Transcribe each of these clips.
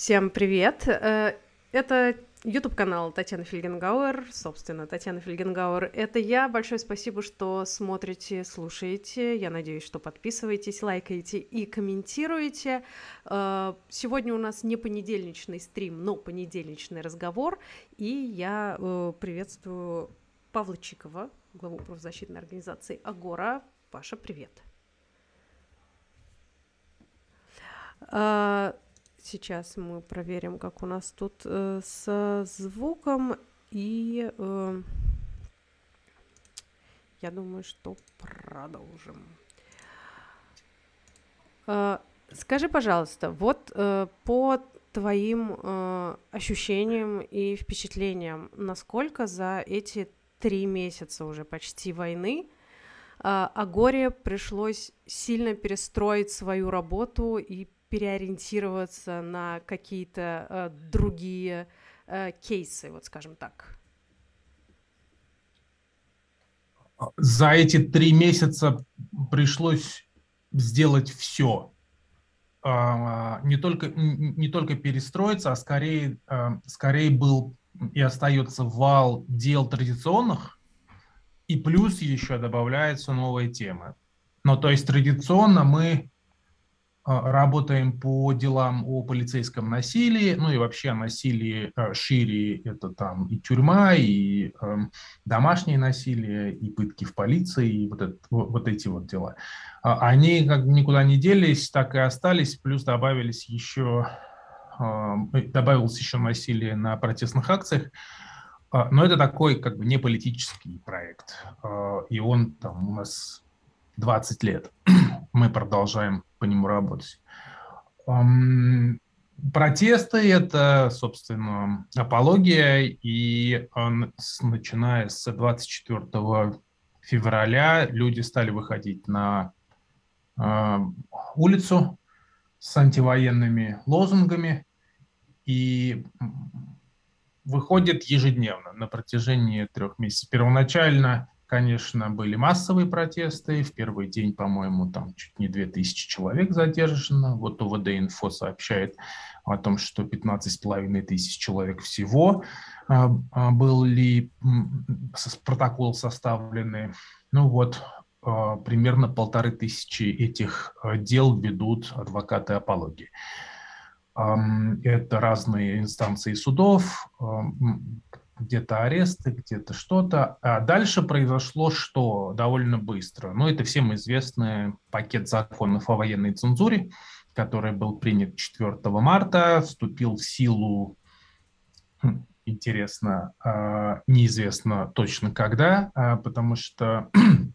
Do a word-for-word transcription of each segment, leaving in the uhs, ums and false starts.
Всем привет! Э, Это YouTube-канал Татьяны Фельгенгауэр. Собственно, Татьяна Фельгенгауэр — это я. Большое спасибо, что смотрите, слушаете. Я надеюсь, что подписываетесь, лайкаете и комментируете. Э, Сегодня у нас не понедельничный стрим, но понедельничный разговор. И я э, приветствую Павла Чикова, главу правозащитной организации «Агора». Паша, привет! Э, Сейчас мы проверим, как у нас тут э, со звуком, и э, я думаю, что продолжим. Э, скажи, пожалуйста, вот э, по твоим э, ощущениям и впечатлениям, насколько за эти три месяца уже почти войны э, Агоре пришлось сильно перестроить свою работу и переориентироваться на какие-то э, другие э, кейсы, вот скажем так? За эти три месяца пришлось сделать все. Не только, не только перестроиться, а скорее, скорее был и остается вал дел традиционных, и плюс еще добавляются новые темы. Но то есть традиционно мы работаем по делам о полицейском насилии, ну и вообще о насилии шире, это там и тюрьма, и э, домашнее насилие, и пытки в полиции, и вот, это, вот эти вот дела. Они как никуда не делись, так и остались, плюс добавились еще, э, добавилось еще насилие на протестных акциях, но это такой как бы не политический проект, и он там у нас двадцать лет. Мы продолжаем по нему работать. Протесты – это, собственно, апология, и начиная с двадцать четвёртого февраля люди стали выходить на улицу с антивоенными лозунгами и выходят ежедневно на протяжении трех месяцев. Первоначально, конечно, были массовые протесты. В первый день, по-моему, там чуть не две тысячи человек задержано. Вот ОВД-инфо сообщает о том, что пятнадцать с половиной тысяч человек всего были протокол составлены. Ну вот, примерно полторы тысячи этих дел ведут адвокаты апологии. Это разные инстанции судов, где-то аресты, где-то что-то. А дальше произошло что? Довольно быстро. Ну, это всем известный пакет законов о военной цензуре, который был принят четвёртого марта, вступил в силу, интересно, неизвестно точно когда, потому что,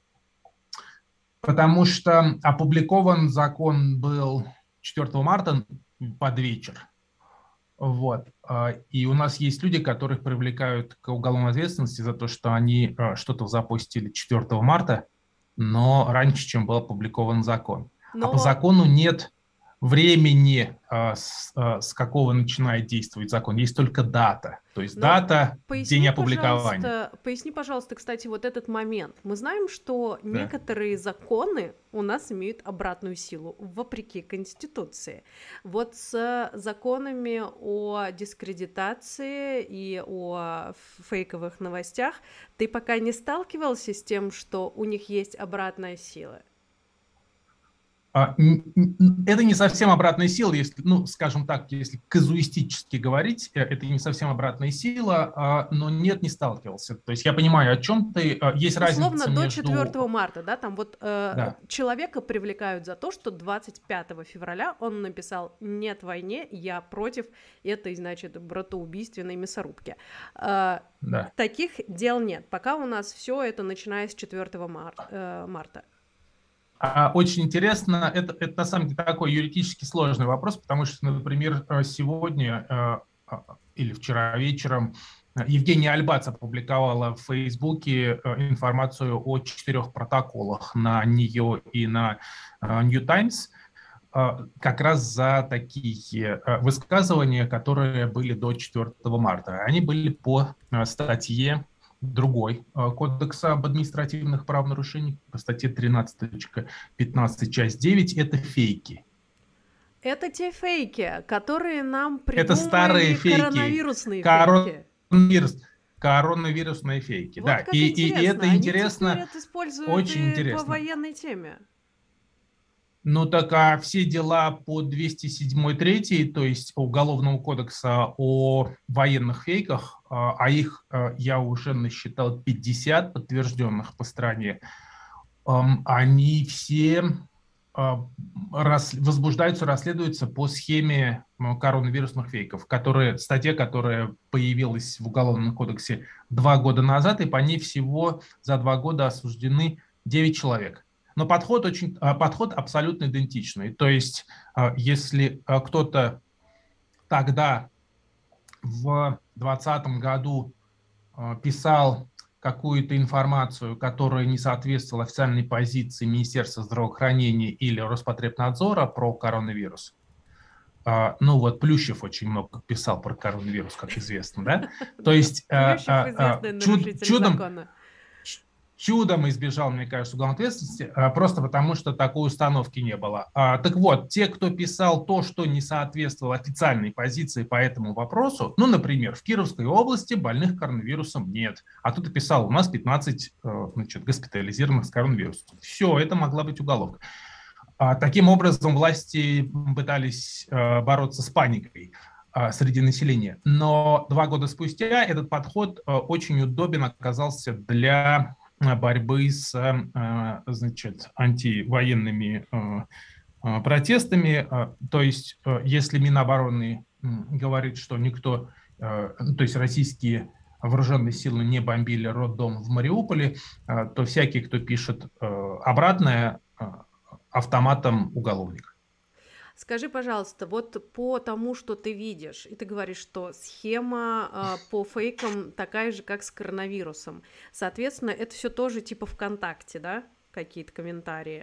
потому что опубликован закон был четвёртого марта под вечер. Вот. И у нас есть люди, которых привлекают к уголовной ответственности за то, что они что-то запустили четвёртого марта, но раньше, чем был опубликован закон. Но... А по закону нет времени, с, с какого начинает действовать закон. Есть только дата. То есть Но дата, поясни, день опубликования. Пожалуйста, поясни, пожалуйста, кстати, вот этот момент. Мы знаем, что да. некоторые законы у нас имеют обратную силу, вопреки Конституции. Вот с законами о дискредитации и о фейковых новостях ты пока не сталкивался с тем, что у них есть обратная сила? Это не совсем обратная сила, если, ну, скажем так, если казуистически говорить, это не совсем обратная сила, но нет, не сталкивался. То есть я понимаю, о чем ты. Есть Условно, разница до между... четвёртого марта, да, там вот э, да. человека привлекают за то, что двадцать пятого февраля он написал «нет войне, я против этой, значит, братоубийственной мясорубки». Э, да. Таких дел нет, пока у нас все это начиная с четвёртого марта. Очень интересно, это, это на самом деле такой юридически сложный вопрос, потому что, например, сегодня или вчера вечером Евгения Альбац опубликовала в Фейсбуке информацию о четырех протоколах на нее и на New Times, как раз за такие высказывания, которые были до четвёртого марта. Они были по статье другой кодекса об административных правонарушениях, по статье тринадцать точка пятнадцать, часть девять, это фейки. Это те фейки, которые нам Это старые придумали, фейки. коронавирусные фейки. Коронавирус, коронавирусные фейки, Вот да. как И, и, и интересно, это они теперь интересно, это используют очень и по интересно. военной теме. Ну так а все дела по двести седьмой третий, то есть Уголовного кодекса о военных фейках, а а их а, я уже насчитал пятьдесят подтвержденных по стране, ам, они все а, рас- возбуждаются, расследуются по схеме м, коронавирусных фейков, которые, статья, которая появилась в Уголовном кодексе два года назад, и по ней всего за два года осуждены девять человек. Но подход, очень, а, подход абсолютно идентичный. То есть, а, если а, кто-то тогда в двадцатом году а, писал какую-то информацию, которая не соответствовала официальной позиции Министерства здравоохранения или Роспотребнадзора про коронавирус. А, ну вот Плющев очень много писал про коронавирус, как известно, да? То Да, есть а, Плющев а, а, известный чуд- нарушитель чудом, закона. ч- чудом избежал, мне кажется, уголовной ответственности, а, просто потому что такой установки не было. А, так вот, те, кто писал то, что не соответствовало официальной позиции по этому вопросу, ну, например, в Кировской области больных коронавирусом нет, а тут и писал, у нас пятнадцать э, значит, госпитализированных с коронавирусом. Все, это могла быть уголовка. А, Таким образом, власти пытались э, бороться с паникой э, среди населения. Но два года спустя этот подход э, очень удобен оказался для э, борьбы с э, значит, антивоенными э, э, протестами. Э, То есть, э, если Минобороны м, говорит, что никто, э, ну, то есть российские вооруженные силы не бомбили роддом в Мариуполе, э, то всякий, кто пишет э, обратное, э, автоматом уголовник. Скажи, пожалуйста, вот по тому, что ты видишь, и ты говоришь, что схема а, по фейкам такая же, как с коронавирусом. Соответственно, это все тоже типа ВКонтакте, да? Какие-то комментарии.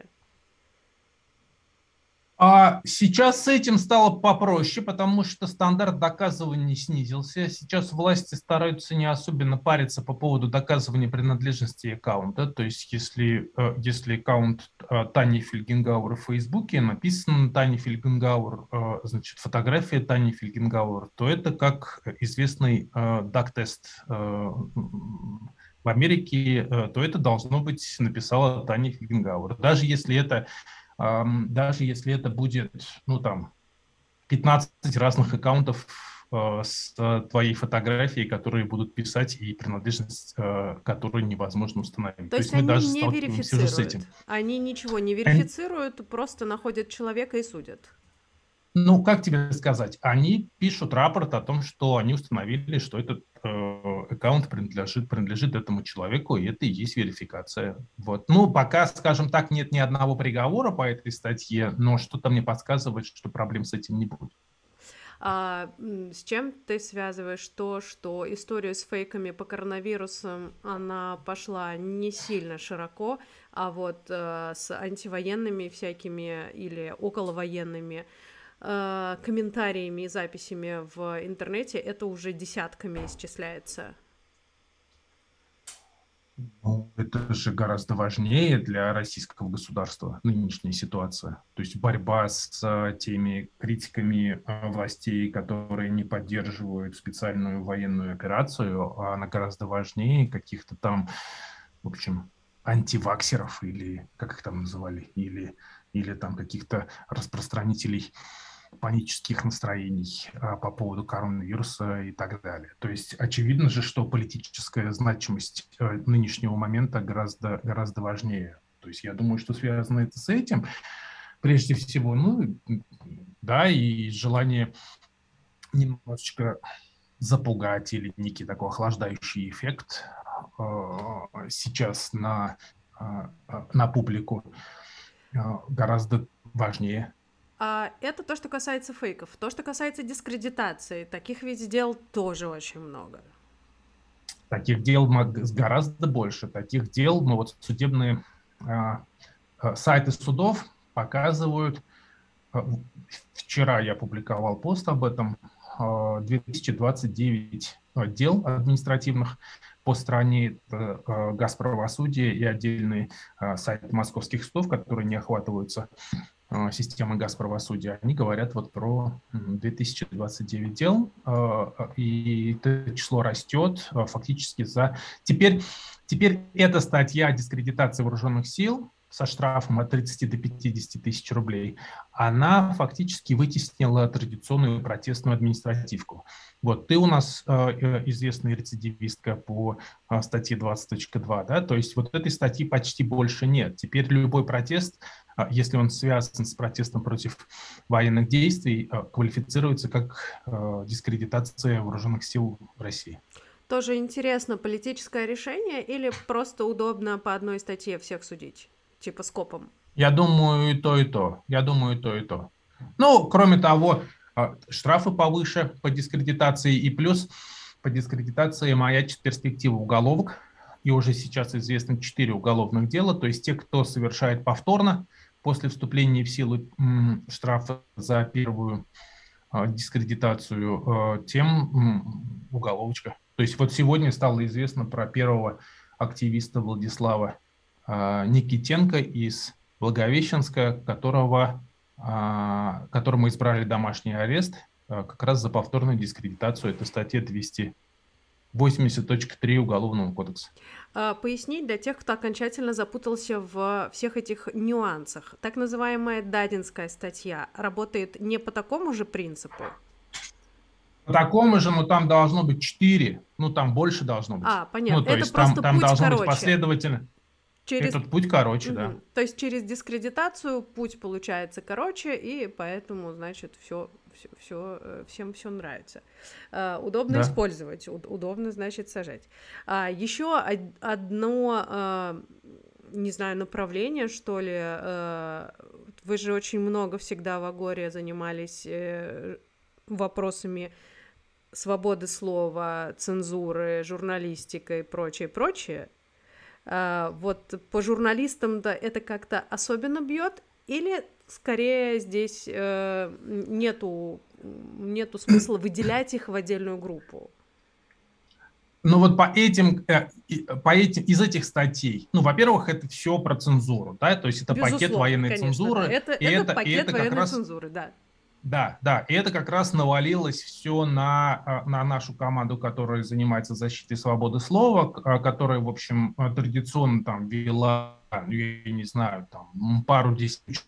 А сейчас с этим стало попроще, потому что стандарт доказывания снизился. Сейчас власти стараются не особенно париться по поводу доказывания принадлежности аккаунта. То есть если, э, если аккаунт э, Тани Фельгенгауэр в Фейсбуке, написано Тани Фельгенгауэр, э, значит, фотография Тани Фельгенгауэр, то это как известный дак-тест в Америке, э, то это должно быть написала Таня Фельгенгауэр. Даже если это даже если это будет, ну, там, пятнадцать разных аккаунтов э, с твоей фотографией, которые будут писать и принадлежность, э, которую невозможно установить. То То есть есть мы они даже не сталкиваемся уже с верифицируют. этим. Они ничего не Они- верифицируют, просто находят человека и судят. ну, как тебе сказать, они пишут рапорт о том, что они установили, что этот э, аккаунт принадлежит, принадлежит этому человеку, и это и есть верификация. Вот. Ну, пока, скажем так, нет ни одного приговора по этой статье, но что-то мне подсказывает, что проблем с этим не будет. А м, с чем ты связываешь то, что история с фейками по коронавирусам, она пошла не сильно широко, а вот э, с антивоенными всякими или околовоенными э, комментариями и записями в интернете это уже десятками исчисляется? Ну, это же гораздо важнее для российского государства нынешняя ситуация. То есть борьба с а, теми критиками а, властей, которые не поддерживают специальную военную операцию, а она гораздо важнее каких-то там, в общем, антиваксеров или как их там называли, или, или там каких-то распространителей панических настроений а, по поводу коронавируса и так далее. То есть очевидно же, что политическая значимость а, нынешнего момента гораздо, гораздо важнее. То есть я думаю, что связано это с этим. Прежде всего, ну, да, и желание немножечко запугать или некий такой охлаждающий эффект э, сейчас на, э, на публику э, гораздо важнее. А это то, что касается фейков. То, что касается дискредитации, таких ведь дел тоже очень много. Таких дел гораздо больше. Таких дел, ну вот судебные э, сайты судов показывают, э, вчера я публиковал пост об этом, э, две тысячи двадцать девять дел административных по стране, это Газправосудие и отдельные э, сайты московских судов, которые не охватываются системы газправосудия, они говорят вот про две тысячи двадцать девять дел, и это число растет фактически за... Теперь, теперь эта статья о дискредитации вооруженных сил со штрафом от тридцати до пятидесяти тысяч рублей, она фактически вытеснила традиционную протестную административку. Вот ты у нас э, известная рецидивистка по э, статье двадцать точка два, да, то есть вот этой статьи почти больше нет. Теперь любой протест, э, если он связан с протестом против военных действий, э, квалифицируется как э, дискредитация вооруженных сил в России. Тоже интересно, политическое решение или просто удобно по одной статье всех судить? Типа скопом? Я думаю, и то, и то. Я думаю, и то, и то. Ну, кроме того, штрафы повыше по дискредитации, и плюс по дискредитации маячит перспектива уголовок, и уже сейчас известно четыре уголовных дела, то есть те, кто совершает повторно после вступления в силу штрафа за первую дискредитацию, тем уголовочка. То есть вот сегодня стало известно про первого активиста Владислава Никитенко из Благовещенска, которого, которому избрали домашний арест как раз за повторную дискредитацию. Это статья двести восемьдесят точка три Уголовного кодекса. Пояснить для тех, кто окончательно запутался в всех этих нюансах. Так называемая Дадинская статья работает не по такому же принципу? По такому же, но там должно быть четыре, ну там больше должно быть. А, понятно. Ну, то это есть просто там, там должно короче. быть последовательно. Через... Этот путь короче, угу. Да. То есть через дискредитацию путь получается короче, и поэтому, значит, все, все, все, всем все нравится. Uh, удобно да. использовать, удобно, значит, сажать. Uh, еще одно, uh, не знаю, направление, что ли. Uh, вы же очень много всегда в Агоре занимались uh, вопросами свободы слова, цензуры, журналистикой и прочее, прочее. Uh, вот по журналистам-то это как-то особенно бьет, или скорее здесь uh, нету, нету смысла выделять их в отдельную группу? Ну вот по этим, по этим, из этих статей, ну, во-первых, это все про цензуру, да, то есть это Безусловно, пакет военной конечно, цензуры. Да. Это, и это, это пакет и это военной как раз... цензуры, да. Да, да, и это как раз навалилось все на, на нашу команду, которая занимается защитой свободы слова, которая, в общем, традиционно там вела, я не знаю, там пару-десять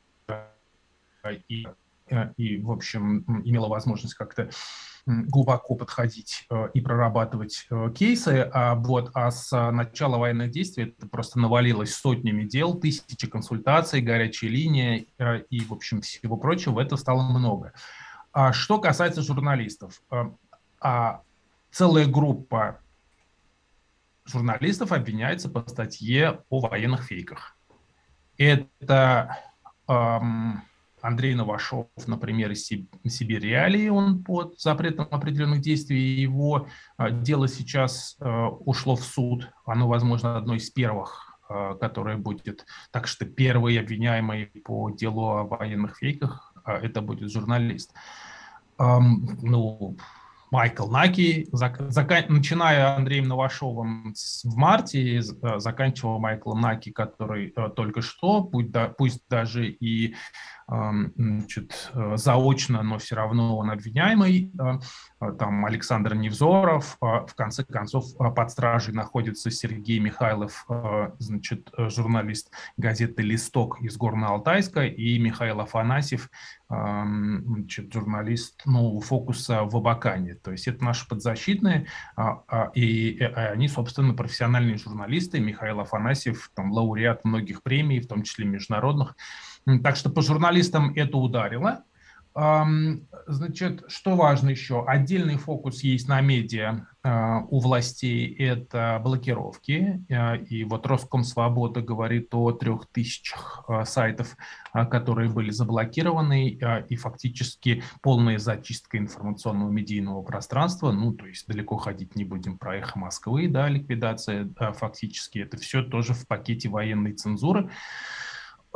и, и, в общем, имела возможность как-то глубоко подходить и прорабатывать кейсы, а, вот, а с начала военных действий это просто навалилось сотнями дел, тысячи консультаций, горячая линия и, в общем, всего прочего, это стало много. А что касается журналистов, а, целая группа журналистов обвиняется по статье о военных фейках. Это... Эм, Андрей Новашов, например, из Сибирь Реалии, он под запретом определенных действий, его дело сейчас ушло в суд, оно, возможно, одно из первых, которое будет, так что первый обвиняемый по делу о военных фейках, это будет журналист. Ну, Майкл Наки, зак- начиная Андреем Новашовым в марте, заканчивая Майклом Наки, который только что, пусть, да, пусть даже и значит, заочно, но все равно он обвиняемый, там Александр Невзоров, в конце концов под стражей находится Сергей Михайлов, значит, журналист газеты «Листок» из Горно-Алтайска, и Михаил Афанасьев, значит, журналист нового фокуса в Абакане. То есть это наши подзащитные, и они, собственно, профессиональные журналисты. Михаил Афанасьев, там, лауреат многих премий, в том числе международных. Так что по журналистам это ударило. Значит, что важно еще? Отдельный фокус есть на медиа у властей, это блокировки. И вот Роскомсвобода говорит о трех тысячах сайтов, которые были заблокированы, и фактически полная зачистка информационного медийного пространства. Ну, то есть далеко ходить не будем про «Эхо Москвы», да, ликвидация фактически. Это все тоже в пакете военной цензуры.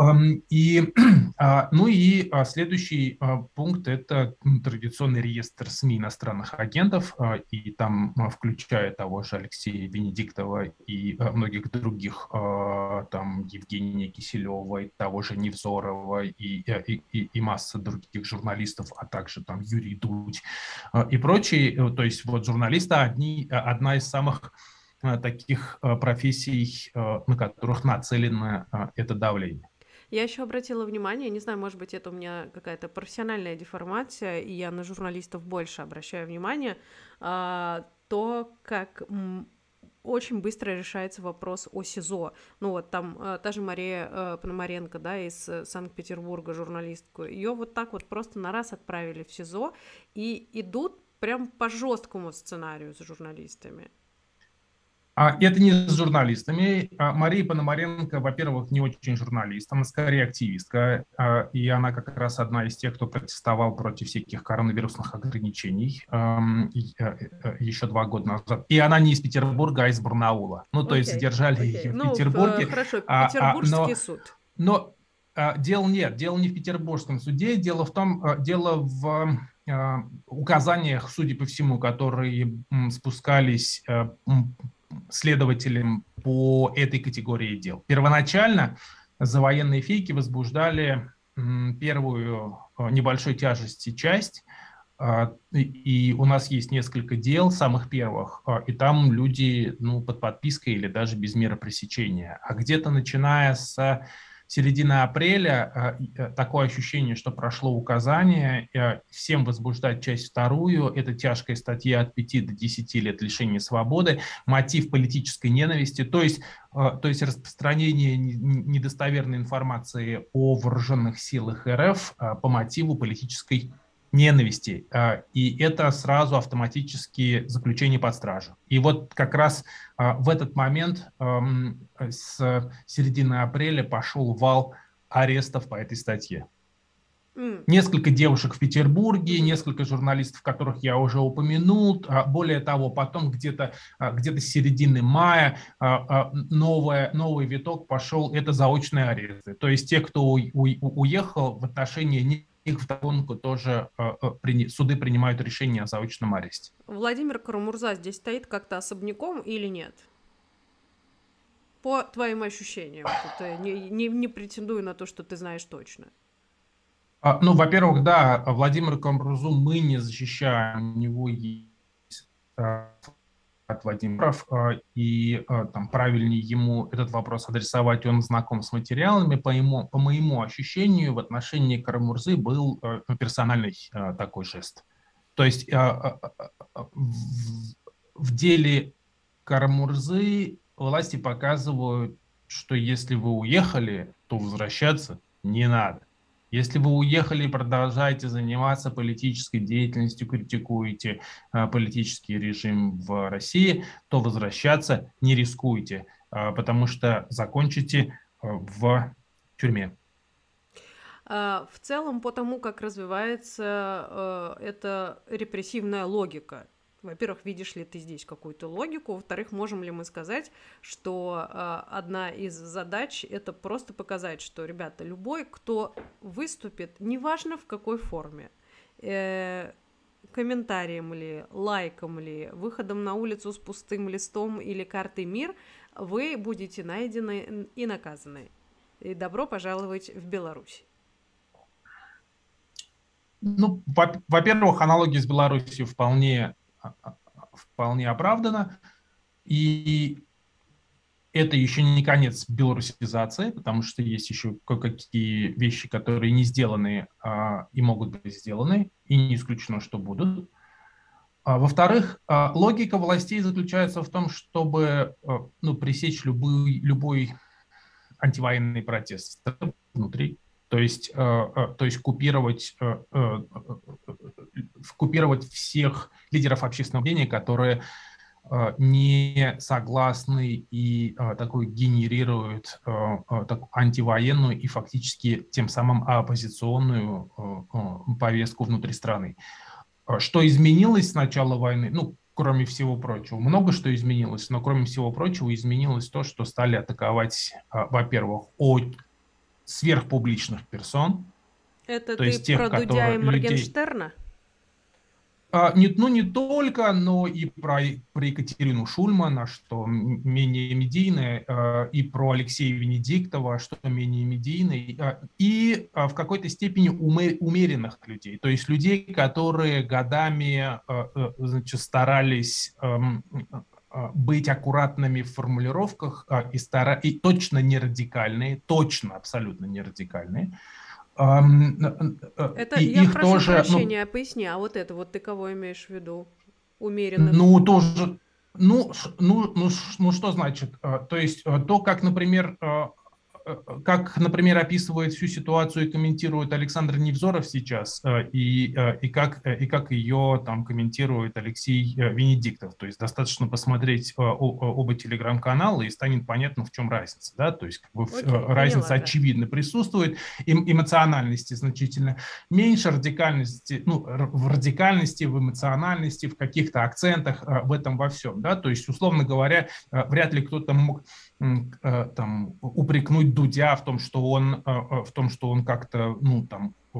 И, ну и следующий пункт – это традиционный реестр СМИ иностранных агентов, и там, включая того же Алексея Венедиктова и многих других, там Евгения Киселева, и того же Невзорова, и, и, и, и масса других журналистов, а также там Юрий Дудь и прочие. То есть вот журналисты одни, одна из самых таких профессий, на которых нацелено это давление. Я еще обратила внимание, не знаю, может быть, это у меня какая-то профессиональная деформация, и я на журналистов больше обращаю внимание, а, то, как м, очень быстро решается вопрос о СИЗО. Ну вот там а, та же Мария а, Пономаренко, да, из э, Санкт-Петербурга, журналистку, ее вот так вот просто на раз отправили в СИЗО и идут прям по жесткому сценарию с журналистами. А это не с журналистами. А Мария Пономаренко, во-первых, не очень журналист, она скорее активистка, а, и она как раз одна из тех, кто протестовал против всяких коронавирусных ограничений ам, и, а, а, еще два года назад. И она не из Петербурга, а из Барнаула. Ну, то есть Окей, задержали окей. ее в Ну, в, э, Петербурге. хорошо, а, а, Петербургский но, суд. но а, дело нет, дело не в Петербургском суде, дело в том, а, дело в а, указаниях, судя по всему, которые м, спускались а, м, следователям по этой категории дел. Первоначально за военные фейки возбуждали м, первую а, небольшой тяжести часть, а, и у нас есть несколько дел, самых первых, а, и там люди, ну, под подпиской или даже без меры пресечения. А где-то начиная с середины апреля такое ощущение, что прошло указание всем возбуждать часть вторую. Это тяжкая статья от пяти до десяти лет лишения свободы, мотив политической ненависти, то есть, то есть распространение недостоверной информации о вооруженных силах РФ по мотиву политической ненависти. И это сразу автоматически заключение под стражу. И вот как раз в этот момент с середины апреля пошел вал арестов по этой статье. Mm. Несколько девушек в Петербурге, mm-hmm. несколько журналистов, которых я уже упомянул. Более того, потом где-то где-то с середины мая новое, новый виток пошел, это заочные аресты. То есть те, кто у, у, уехал, в отношении их вдогонку тоже суды принимают решение о заочном аресте. Владимир Карамурза здесь стоит как-то особняком или нет? По твоим ощущениям, тут не, не, не претендую на то, что ты знаешь точно. Ну, во-первых, да, Владимира Карамурзу мы не защищаем, у него есть от Владимиров, и там правильнее ему этот вопрос адресовать, он знаком с материалами. По, ему, по моему ощущению, в отношении Карамурзы был персональный такой жест. То есть в, в деле Карамурзы власти показывают, что если вы уехали, то возвращаться не надо. Если вы уехали и продолжаете заниматься политической деятельностью, критикуете э, политический режим в России, то возвращаться не рискуйте, э, потому что закончите э, в тюрьме. В целом, по тому, как развивается э, эта репрессивная логика, во-первых, видишь ли ты здесь какую-то логику, во-вторых, можем ли мы сказать, что э, одна из задач — это просто показать, что, ребята, любой, кто выступит, неважно в какой форме, э, комментарием ли, лайком ли, выходом на улицу с пустым листом или картой «Мир», вы будете найдены и наказаны. И добро пожаловать в Беларусь. Ну, во-первых, аналогия с Беларусью вполне вполне оправдано. И это еще не конец белорусизации, потому что есть еще кое-какие вещи, которые не сделаны а, и могут быть сделаны, и не исключено, что будут. А, во-вторых, а, логика властей заключается в том, чтобы а, ну, пресечь любой, любой антивоенный протест внутри. То есть, э, э, то есть купировать, э, э, купировать всех лидеров общественного мнения, которые э, не согласны и э, такой генерируют э, э, такую антивоенную и фактически тем самым оппозиционную э, э, повестку внутри страны. Что изменилось с начала войны? Ну, кроме всего прочего, много что изменилось, но кроме всего прочего изменилось то, что стали атаковать, э, во-первых, от сверхпубличных персон, Это то ты есть тех, про Дудя и которые людей... Моргенштерна? А, не, ну, не только, но и про, про Екатерину Шульмана, что м- менее медийное, а, и про Алексея Венедиктова, что менее медийный, а, и а, в какой-то степени уме- умеренных людей, то есть людей, которые годами а, а, значит, старались ам, а, быть аккуратными в формулировках а, и, стара- и точно не радикальные, точно абсолютно не радикальные. Ам, э, Это, И я их прошу тоже, ну, прощения, поясни, а вот это вот ты кого имеешь в виду? Умеренных? ну, тоже, ну, ш- ну, ну, ш- ну, что значит? А, То есть а, то, как, например, а, а, как, например, описывает всю ситуацию и комментирует Александр Невзоров сейчас, а, и, а, и как, э, и как ее там комментирует Алексей э, Венедиктов. То есть достаточно посмотреть а, о- о- оба телеграм-канала, и станет понятно, в чем разница. Да? То есть как бы, в- Окей, э, разница поняла, да. очевидно присутствует, эм- эмоциональности значительно меньше, радикальности, ну, р- в радикальности, в эмоциональности, в каких-то акцентах, э, в этом во всем, да, то есть, условно говоря, э, вряд ли кто-то мог м, э, там упрекнуть Дудя в том, что он, э, э, в том, что он как-то, ну, там, э,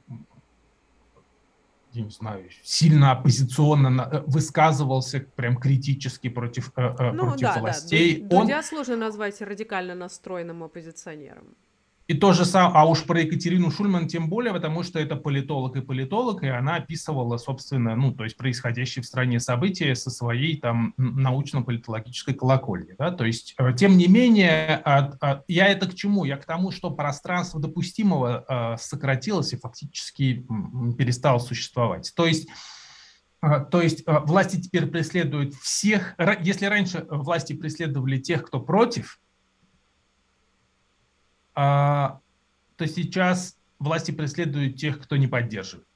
я не знаю, сильно оппозиционно на- э, высказывался прям критически против, э, э, Ну против да, да, Ду- властей. Он Дудя сложно назвать радикально настроенным оппозиционером. И то же самое, а уж про Екатерину Шульман тем более, потому что это политолог и политолог, и она описывала, собственно, ну, то есть происходящие в стране события со своей там научно-политологической колокольни, да, то есть, э, тем не менее, от- от- я это к чему? Я к тому, что пространство допустимого э, сократилось и фактически м, перестало существовать. То есть, э, то есть э, власти теперь преследуют всех, ра- если раньше власти преследовали тех, кто против, а, то сейчас власти преследуют тех, кто не поддерживает.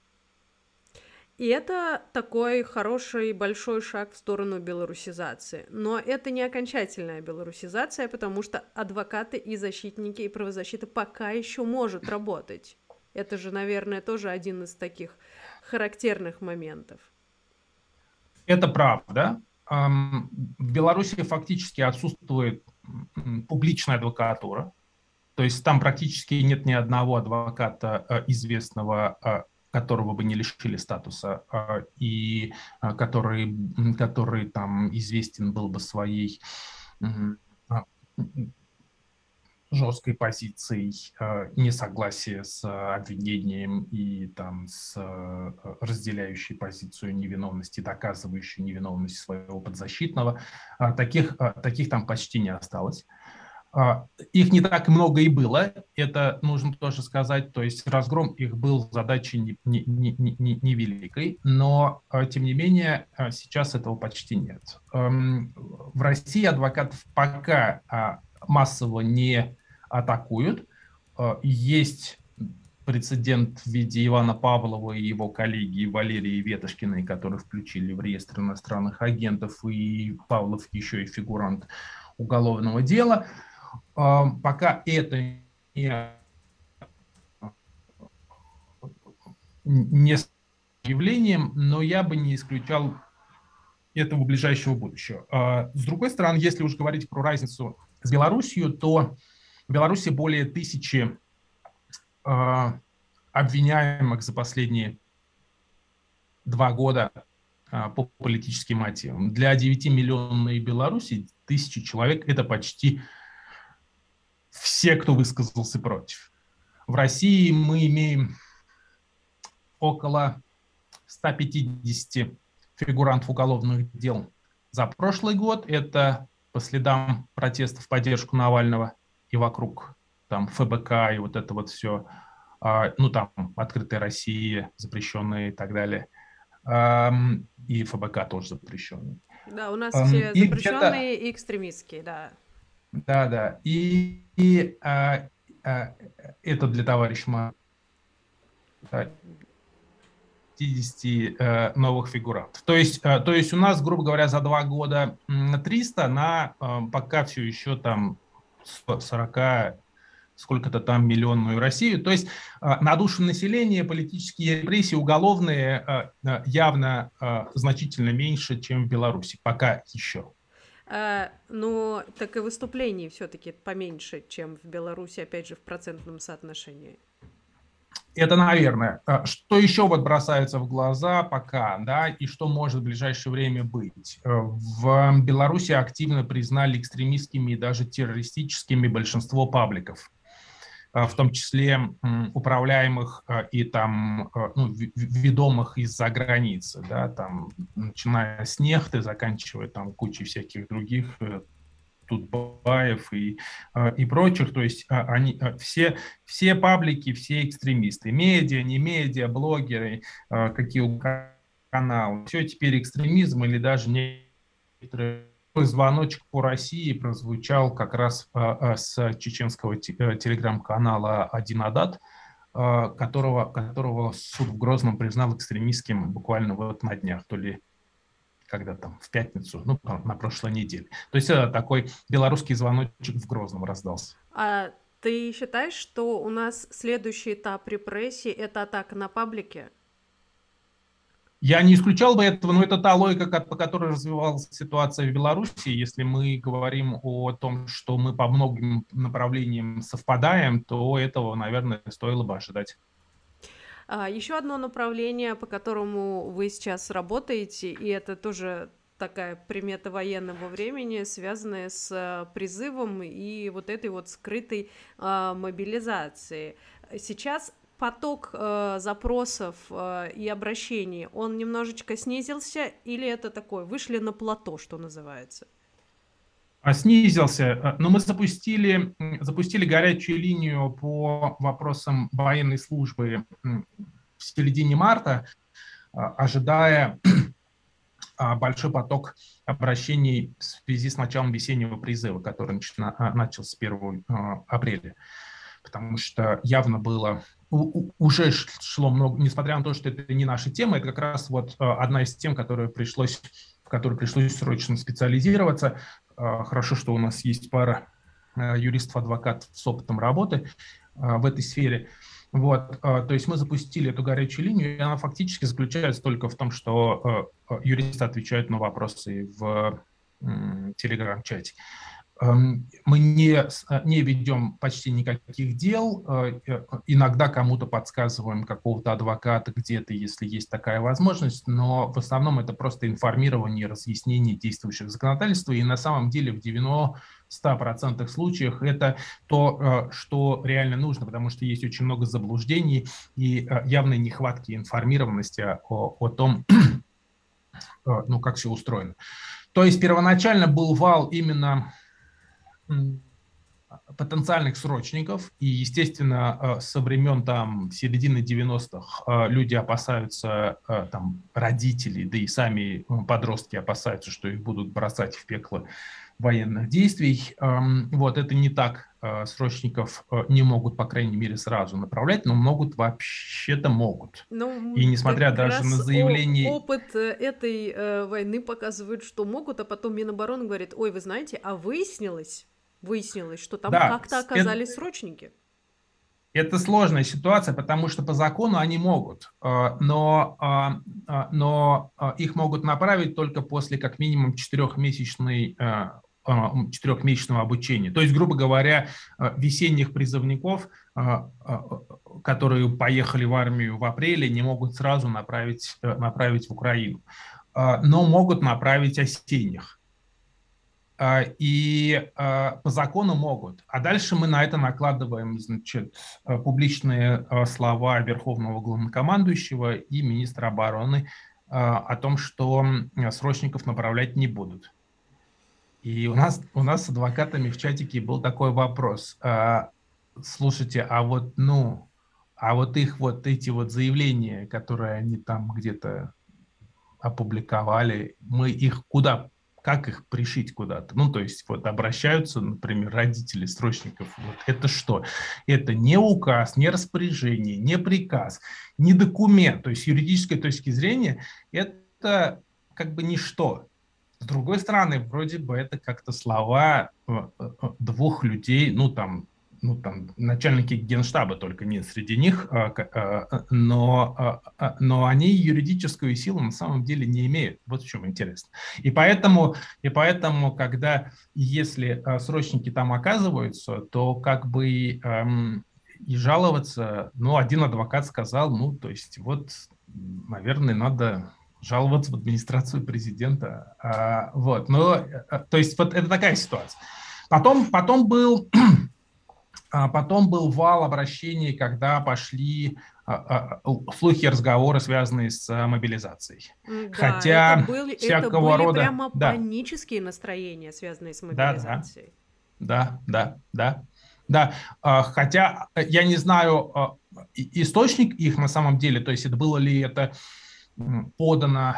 И это такой хороший большой шаг в сторону белорусизации. Но это не окончательная белорусизация, потому что адвокаты и защитники и правозащита пока еще может работать. Это же, наверное, тоже один из таких характерных моментов. Это правда. Ам, В Беларуси фактически отсутствует м, публичная адвокатура. То есть там практически нет ни одного адвоката э, известного, э, которого бы не лишили статуса, э, и э, который, м, который там известен был бы своей м, а, жесткой позицией э, несогласия с э, обвинением и там с э, разделяющей позицию невиновности, доказывающей невиновность своего подзащитного. А таких, а, таких там почти не осталось. А, Их не так много и было, это нужно тоже сказать, то есть разгром их был задачей не, не, не, не, невеликой, но а, тем не менее а, сейчас этого почти нет. Эм, В России адвокатов пока а, массово не атакуют. А, Есть прецедент в виде Ивана Павлова и его коллеги Валерии Ветошкиной, которые включили в реестр иностранных агентов, и Павлов еще и фигурант уголовного дела. А, Пока это не, не явлением, но я бы не исключал этого ближайшего будущего. А, С другой стороны, если уж говорить про разницу с Белоруссией, то в Беларуси более тысячи а, обвиняемых за последние два года а, по политическим мотивам. Для девятимиллионной Беларуси тысячи человек – это почти все, кто высказался против. В России мы имеем около ста пятидесяти фигурантов уголовных дел за прошлый год. Это по следам протестов в поддержку Навального и вокруг там эф бэ ка и вот это вот все. А, ну, там «Открытая Россия», запрещенные и так далее. Ам, И эф бэ ка тоже запрещенный. Да, у нас Ам, все И где-то, запрещенные и экстремистские, да. да, да, и, и а, а, это для товарища пятидесяти э, новых фигурантов. То есть, э, то есть у нас, грубо говоря, за два года триста на э, пока все еще там сорок сколько-то там миллионную Россию. То есть э, на душу населения политические репрессии уголовные э, э, явно э, значительно меньше, чем в Беларуси. Пока еще. А, ну, так и выступлений все-таки поменьше, чем в Беларуси, опять же, в процентном соотношении. Это, наверное. А что еще вот бросается в глаза пока, да, и что может в ближайшее время быть? Э, В Беларуси активно признали экстремистскими и даже террористическими большинство пабликов, а, в том числе м, управляемых а, и там, а, ну, ви- ви- ведомых из-за границы, да, там, начиная с Нехты, заканчивая там кучей всяких других э, Тутбаев и, а, и прочих, то есть а, они а, все, все паблики, все экстремисты, медиа, не медиа, блогеры, а, какие у каналы, все теперь экстремизм или даже некоторые звоночек по России прозвучал как раз а, а, с чеченского те- э, телеграм-канала «Один Адат», а, которого, которого суд в Грозном признал экстремистским буквально вот на днях, то ли когда там в пятницу, ну, на прошлой неделе. То есть это такой белорусский звоночек в Грозном раздался. А ты считаешь, что у нас следующий этап репрессий — это атака на паблики? Я не исключал бы этого, но это та логика, по которой развивалась ситуация в Беларуси. Если мы говорим о том, что мы по многим направлениям совпадаем, то этого, наверное, стоило бы ожидать. А, еще одно направление, по которому вы сейчас работаете, и это тоже такая примета военного времени, связанная с э, призывом и вот этой вот скрытой а, мобилизацией. Сейчас поток э, запросов э, и обращений, он немножечко снизился, или это такое, вышли на плато, что называется? А, Снизился, э, но мы запустили, м, запустили горячую линию по вопросам военной службы м, в середине марта, а, ожидая а, большой поток обращений в связи с началом весеннего призыва, который начина, а, начался с первого а, апреля. Потому что явно было, у- у- уже шло много, несмотря на то, что это не наша тема, это как раз вот а, одна из тем, которая пришлось, в которой пришлось срочно специализироваться. А, Хорошо, что у нас есть пара а, юристов-адвокатов с опытом работы а, в этой сфере. Вот, а, то есть мы запустили эту горячую линию, и она фактически заключается только в том, что а, а, юристы отвечают на вопросы в м, телеграм-чате. Эм, Мы не, не ведем почти никаких дел. э, э, Иногда кому-то подсказываем какого-то адвоката где-то, если есть такая возможность, но в основном это просто информирование, разъяснение действующих законодательства. И на самом деле в девяноста процентах случаев это то, э, что реально нужно, потому что есть очень много заблуждений и э, явной нехватки информированности о, о том, э, ну, как все устроено. То есть первоначально был вал именно потенциальных срочников, и, естественно, со времен там середины девяностых люди опасаются, там, родители, да и сами подростки опасаются, что их будут бросать в пекло военных действий. Вот, это не так, срочников не могут, по крайней мере, сразу направлять, но могут, вообще-то могут. И Ну, несмотря как даже на раз о- заявление... опыт э, этой э, войны показывает, что могут, а потом Минобороны говорит: ой, вы знаете, а выяснилось, выяснилось, что там Да, как-то это, оказались срочники. Это сложная ситуация, потому что по закону они могут, э, но, э, э, но э, их могут направить только после как минимум четырехмесячной, э, э, четырехмесячного обучения. То есть, грубо говоря, э, весенних призывников, э, э, которые поехали в армию в апреле, не могут сразу направить, э, направить в Украину, Э, но могут направить осенних. А, И а, по закону могут. А дальше мы на это накладываем, значит, а, публичные а, слова Верховного Главнокомандующего и министра обороны а, о том, что м, срочников направлять не будут. И у нас, у нас с адвокатами в чатике был такой вопрос. А, Слушайте, а вот, ну, а вот их вот эти вот заявления, которые они там где-то опубликовали, мы их куда, как их пришить куда-то? Ну, то есть вот обращаются, например, родители срочников. Вот это что? Это не указ, не распоряжение, не приказ, не документ. То есть с юридической точки зрения это как бы ничто. С другой стороны, вроде бы это как-то слова э, э, двух людей, ну там ну, там, начальники генштаба только нет среди них, а, а, но, а, но они юридическую силу на самом деле не имеют. Вот в чем интересно. И поэтому, и поэтому когда, если срочники там оказываются, то как бы эм, и жаловаться, ну, один адвокат сказал, ну, то есть вот, наверное, надо жаловаться в администрацию президента. А, вот, но, то есть вот это такая ситуация. Потом, потом был... А потом был вал обращений, когда пошли а, а, слухи, разговоры, связанные с а, мобилизацией. Да, это Хотя были, это всякого были рода... прямо Да, панические настроения, связанные с да, да, мобилизацией. да, да, да. Да, а, хотя я не знаю а, источник их на самом деле, то есть это было ли это подано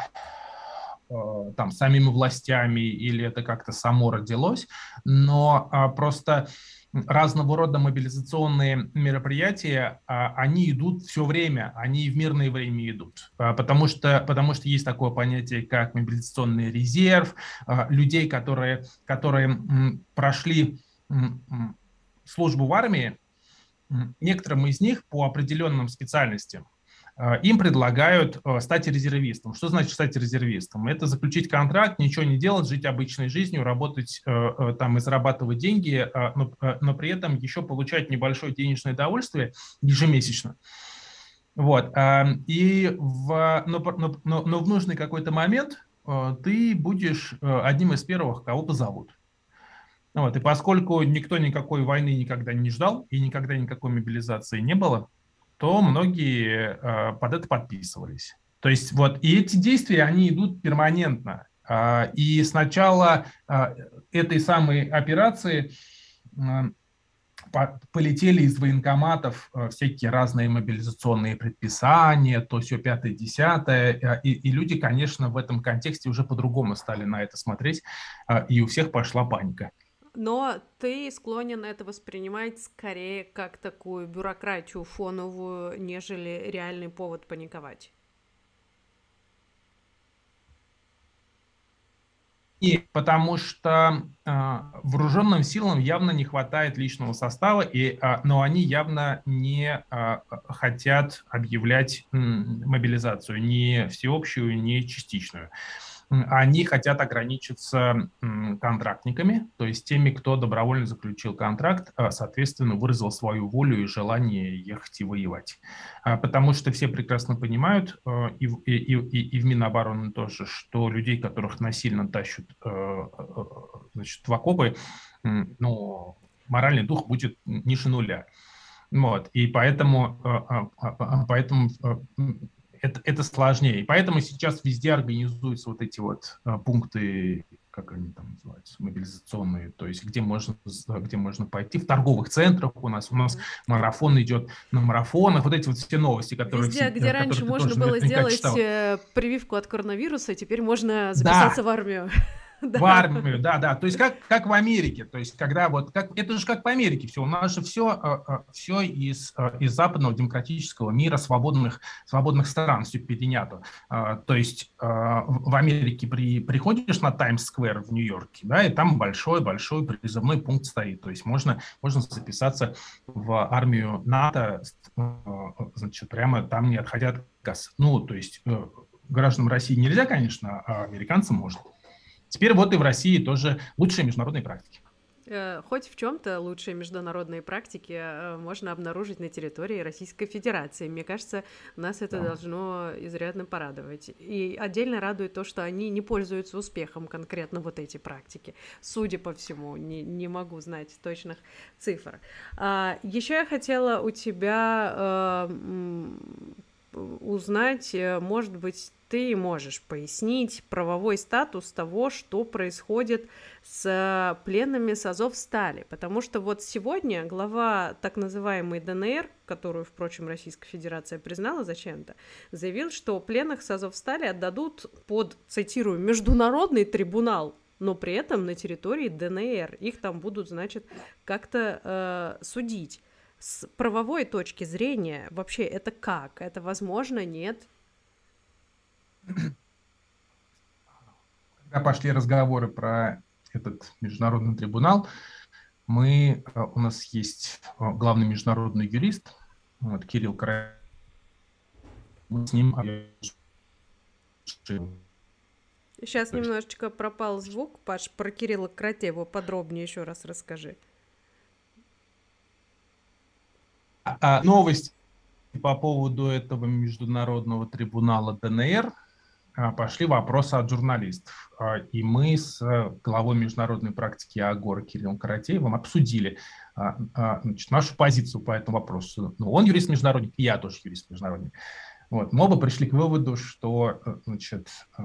а, там самими властями или это как-то само родилось, но а, просто разного рода мобилизационные мероприятия, а, они идут все время, они и в мирное время идут, а, потому что, потому что есть такое понятие, как мобилизационный резерв, а, людей, которые, которые м, прошли м, м, службу в армии, м, некоторым из них по определенным специальностям э, им предлагают э, стать резервистом. Что значит стать резервистом? Это заключить контракт, ничего не делать, жить обычной жизнью, работать э, э, там и зарабатывать деньги, э, но, э, но при этом еще получать небольшое денежное удовольствие ежемесячно. Вот. э, И в, но, но, но, но в нужный какой-то момент э, ты будешь э, одним из первых, кого позовут. Вот. И поскольку никто никакой войны никогда не ждал и никогда никакой мобилизации не было, то многие э, под это подписывались. То есть вот и эти действия, они идут перманентно. А, и с начала а, этой самой операции м, по- полетели из военкоматов э, всякие разные мобилизационные предписания, то все пятое, десятое. э, И, и люди, конечно, в этом контексте уже по-другому стали на это смотреть, э, и у всех пошла паника. Но ты склонен это воспринимать скорее как такую бюрократию фоновую, нежели реальный повод паниковать. И потому что э, вооруженным силам явно не хватает личного состава, и, э, но они явно не э, хотят объявлять м, мобилизацию, ни всеобщую, ни частичную. Они хотят ограничиться контрактниками, то есть теми, кто добровольно заключил контракт, а, соответственно, выразил свою волю и желание ехать и воевать. А, Потому что все прекрасно понимают, э, и, в- и, и, и в Минобороны тоже, что людей, которых насильно тащат э, э, значит, в окопы, м, ну, моральный дух будет ниже нуля. Вот, и поэтому, э, а, а, а, поэтому э, м, это, это сложнее. И поэтому сейчас везде организуются вот эти вот э, пункты, как они там называются, мобилизационные, то есть где можно, где можно пойти, в торговых центрах у нас, у нас Мгм. марафон идет на марафонах, вот эти вот все новости, которые, Везде, все, где э, раньше которые ты можно тоже было наверняка сделать читал. э, прививку от коронавируса, теперь можно записаться Да, в армию. в Да. армию, да, да. То есть как, как в Америке. То есть когда вот, как, это же как в Америке все. У нас же все, все из, э, из западного демократического мира, свободных, свободных стран все перенято. А, То есть э, в в Америке при, приходишь на Таймс-сквер в Нью-Йорке, да, и там большой-большой призывной пункт стоит. То есть можно, можно записаться в армию НАТО, э, значит, прямо там не отходя от кассы. Ну, то есть э, гражданам России нельзя, конечно, а американцам можно. Теперь вот и в России тоже лучшие международные практики. Э, Хоть в чем-то лучшие международные практики э, можно обнаружить на территории Российской Федерации. Мне кажется, нас это Да. должно изрядно порадовать. И отдельно радует то, что они не пользуются успехом, конкретно вот эти практики. Судя по всему, не, не могу знать точных цифр. А, еще я хотела у тебя э, м, узнать, э, может быть, ты можешь пояснить правовой статус того, что происходит с пленными с Азовстали, потому что вот сегодня глава так называемой ДНР, которую, впрочем, Российская Федерация признала зачем-то, заявил, что пленных с Азовстали отдадут под, цитирую, международный трибунал, но при этом на территории ДНР. Их там будут, значит, как-то э, судить. С правовой точки зрения вообще это как? Это возможно? Нет? Когда пошли разговоры про этот международный трибунал, Мы, у нас есть главный международный юрист, вот, Кирилл Каратеев. Мы с ним... Сейчас немножечко пропал звук. Паш, про Кирилла Каратеева подробнее еще раз расскажи. А, новость по поводу этого международного трибунала ДНР. Пошли вопросы от журналистов. И мы с главой международной практики АГОР Кириллом Каратеевым обсудили, значит, нашу позицию по этому вопросу. Ну, он юрист-международник, и я тоже юрист-международник. Вот. Мы оба пришли к выводу, что, значит,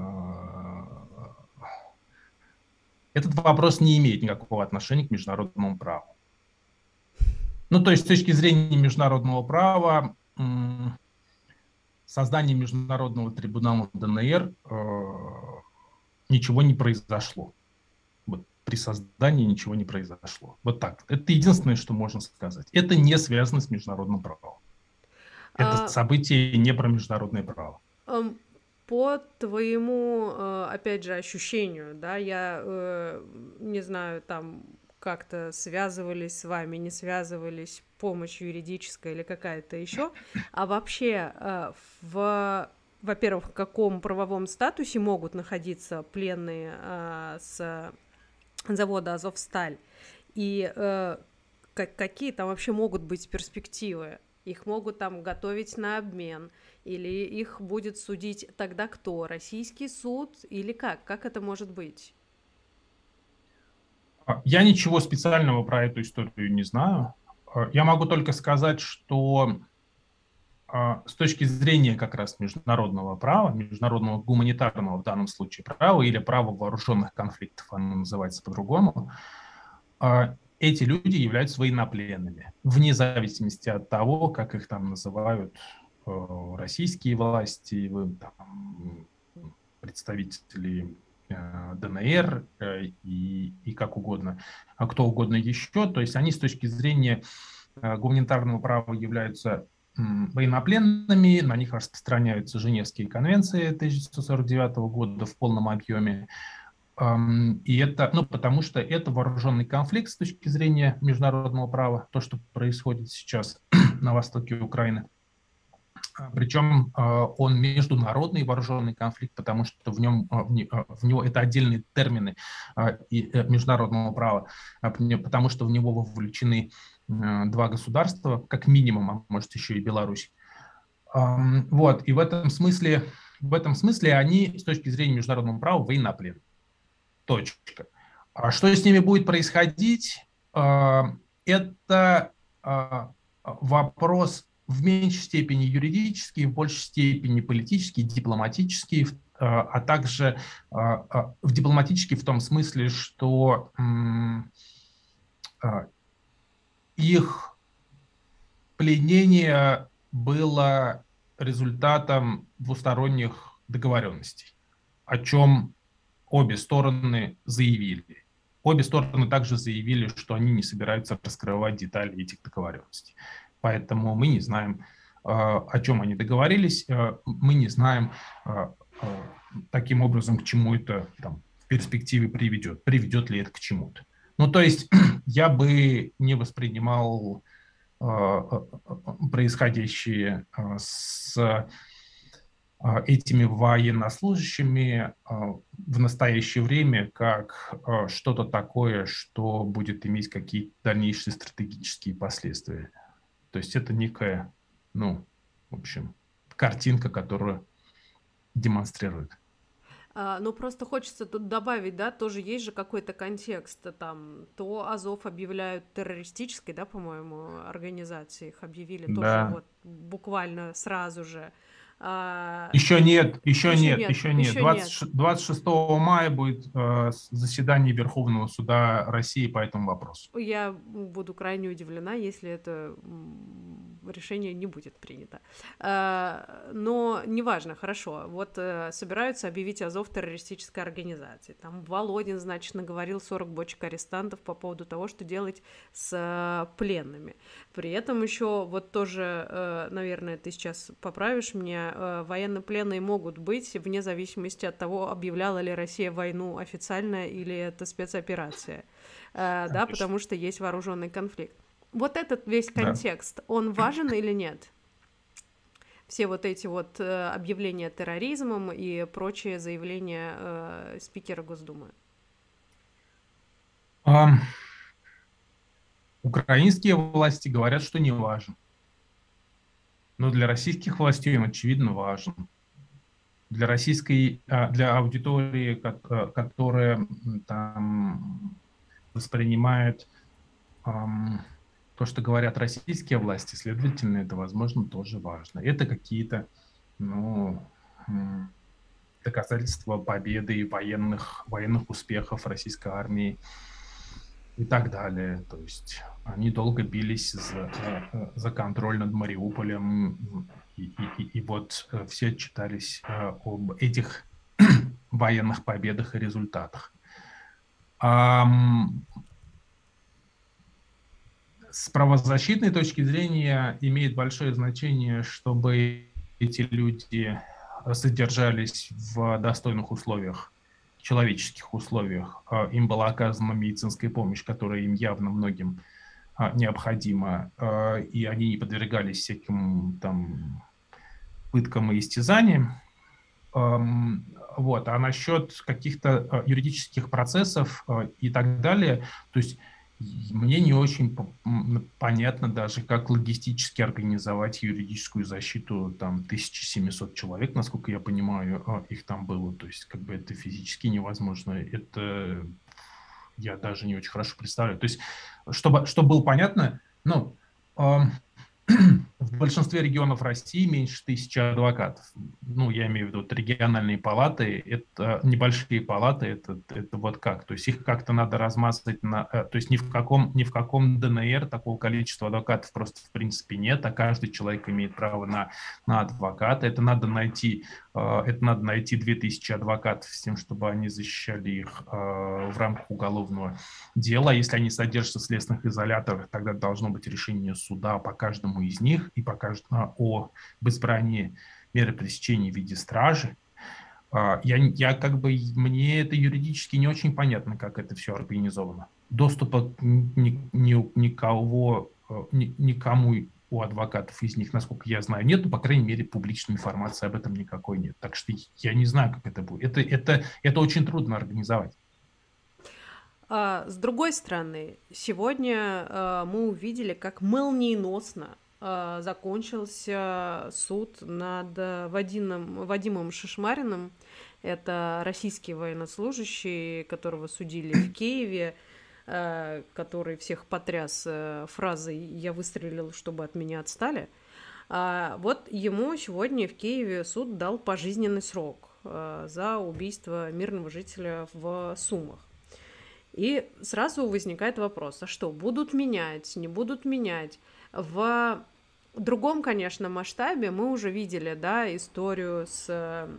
этот вопрос не имеет никакого отношения к международному праву. Ну, то есть с точки зрения международного права создание международного трибунала ДНР ничего не произошло. Вот, при создании ничего не произошло. Вот так. Это единственное, что можно сказать. Это не связано с международным правом. Это а... событие не про международное право. По твоему, опять же, ощущению, да, я не знаю, там как-то связывались с вами, не связывались, помощь юридическая или какая-то еще, а вообще в, во-первых, в каком правовом статусе могут находиться пленные с завода «Азовсталь», и какие там вообще могут быть перспективы? Их могут там готовить на обмен, или их будет судить тогда кто? Российский суд или как? Как это может быть? Я ничего специального про эту историю не знаю. Я могу только сказать, что с точки зрения как раз международного права, международного гуманитарного в данном случае права или права вооруженных конфликтов, оно называется по-другому, эти люди являются военнопленными, вне зависимости от того, как их там называют российские власти, там, представители ДНР и, и как угодно, а кто угодно еще. То есть они с точки зрения гуманитарного права являются военнопленными, на них распространяются Женевские конвенции тысяча девятьсот сорок девятого года в полном объеме. И это, ну, потому что это вооруженный конфликт с точки зрения международного права, то, что происходит сейчас на востоке Украины. Причем он международный вооруженный конфликт, потому что в нем в него это отдельные термины международного права, потому что в него вовлечены два государства, как минимум, а может еще и Беларусь. Вот, и в этом смысле, в этом смысле они с точки зрения международного права военнопленные. Точка. А что с ними будет происходить? Это вопрос в меньшей степени юридический, в большей степени политический, дипломатический, а также в дипломатический в том смысле, что их пленение было результатом двусторонних договоренностей, о чем обе стороны заявили. Обе стороны также заявили, что они не собираются раскрывать детали этих договоренностей. Поэтому мы не знаем, о чем они договорились, мы не знаем, таким образом, к чему это там, в перспективе приведет, приведет ли это к чему-то. Ну, то есть я бы не воспринимал происходящее с этими военнослужащими в настоящее время как что-то такое, что будет иметь какие-то дальнейшие стратегические последствия. То есть это некая, ну, в общем, картинка, которую демонстрирует. А, ну, просто хочется тут добавить, да, тоже есть же какой-то контекст, там, то Азов объявляют террористической, да, по-моему, организацией, их объявили Да. тоже вот буквально сразу же. А... Еще нет, еще, еще нет, нет, еще нет. еще двадцать, двадцать шестого мая будет э, заседание Верховного суда России по этому вопросу. Я буду крайне удивлена, если это решение не будет принято. Но неважно, хорошо. Вот собираются объявить Азов террористической организацией. Там Володин, значит, наговорил сорок бочек арестантов по поводу того, что делать с пленными. При этом еще вот тоже, наверное, ты сейчас поправишь меня, военнопленные могут быть вне зависимости от того, объявляла ли Россия войну официально или это спецоперация. Конечно. Да, потому что есть вооруженный конфликт. Вот этот весь контекст, да. Он важен или нет? Все вот эти вот э, объявления терроризмом и прочие заявления э, спикера Госдумы. Um, украинские власти говорят, что не важен. Но для российских властей он, очевидно, важен. Для российской, для аудитории, которая там воспринимает um, то, что говорят российские власти, следовательно, это, возможно, тоже важно. Это какие-то, ну, доказательства победы и военных, военных успехов российской армии и так далее. То есть они долго бились за, за контроль над Мариуполем, и, и, и вот все отчитались об этих военных победах и результатах. С правозащитной точки зрения имеет большое значение, чтобы эти люди содержались в достойных условиях, человеческих условиях. Им была оказана медицинская помощь, которая им явно многим необходима, и они не подвергались всяким там пыткам и истязаниям. Вот. А насчет каких-то юридических процессов и так далее, то есть мне не очень понятно даже, как логистически организовать юридическую защиту там тысяча семьсот человек, насколько я понимаю, их там было. То есть как бы это физически невозможно. Это я даже не очень хорошо представляю. То есть чтобы, чтобы было понятно, ну, э, в большинстве регионов России меньше тысячи адвокатов. Ну, я имею в виду, вот региональные палаты, это небольшие палаты, это, это вот как. То есть их как-то надо размазать на... То есть ни в каком, ни в каком ДНР такого количества адвокатов просто в принципе нет, а каждый человек имеет право на, на адвоката. Это надо найти, это надо найти две тысячи адвокатов с тем, чтобы они защищали их в рамках уголовного дела. Если они содержатся в следственных изоляторах, тогда должно быть решение суда по каждому из них и по каждому о избрании меры пресечения в виде стражи. Я, я как бы, мне это юридически не очень понятно, как это все организовано. Доступа ни, ни, никого, ни, никому у адвокатов из них, насколько я знаю, нет, но, по крайней мере, публичной информации об этом никакой нет. Так что я не знаю, как это будет. Это, это, это очень трудно организовать. А, с другой стороны, сегодня а, мы увидели, как молниеносно а, закончился суд над Вадимом, Вадимом Шишмариным. Это российский военнослужащий, которого судили в Киеве, а, который всех потряс а, фразой «я выстрелил, чтобы от меня отстали». А, вот ему сегодня в Киеве суд дал пожизненный срок а, за убийство мирного жителя в Сумах. И сразу возникает вопрос, а что, будут менять, не будут менять? В другом, конечно, масштабе мы уже видели, да, историю с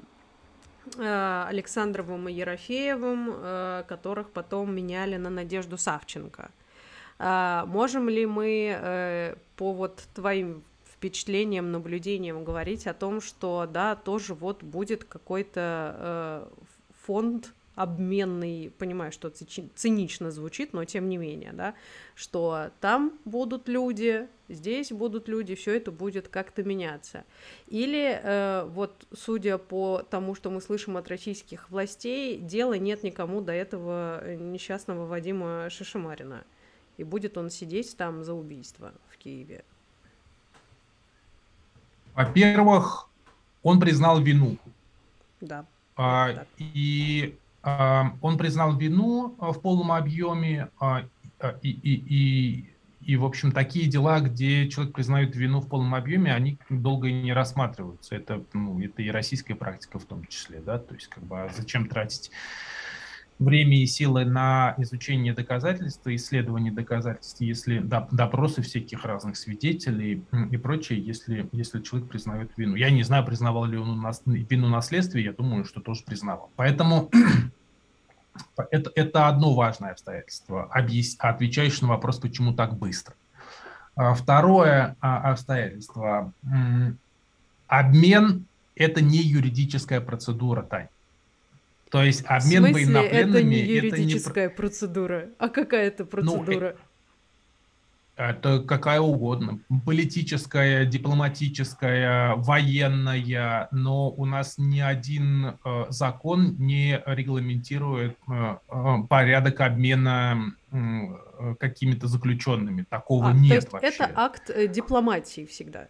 э, Александровым и Ерофеевым, э, которых потом меняли на Надежду Савченко. Э, можем ли мы э, по вот твоим впечатлениям, наблюдениям говорить о том, что, да, тоже вот будет какой-то э, фонд обменный, понимаю, что цинично звучит, но тем не менее, да, что там будут люди, здесь будут люди, все это будет как-то меняться. Или э, вот, судя по тому, что мы слышим от российских властей, дела нет никому до этого несчастного Вадима Шишмарина, и будет он сидеть там за убийство в Киеве. Во-первых, он признал вину. Да. А, и он признал вину в полном объеме, и, и, и, и, в общем, такие дела, где человек признает вину в полном объеме, они долго не рассматриваются. Это, ну, это и российская практика в том числе, да, то есть, как бы, а зачем тратить время и силы на изучение доказательств, исследование доказательств, если допросы всяких разных свидетелей и прочее, если, если человек признает вину. Я не знаю, признавал ли он у нас вину на следствии, я думаю, что тоже признавал. Поэтому это, это одно важное обстоятельство, отвечающее на вопрос, почему так быстро. Второе обстоятельство. Обмен – это не юридическая процедура, Тань. То есть обмен в смысле, военнопленными... это не юридическая это не... процедура? А какая это процедура? Ну, это какая угодно. Политическая, дипломатическая, военная. Но у нас ни один э, закон не регламентирует э, э, порядок обмена э, какими-то заключенными. Такого а, нет то есть вообще. Это акт э, дипломатии всегда?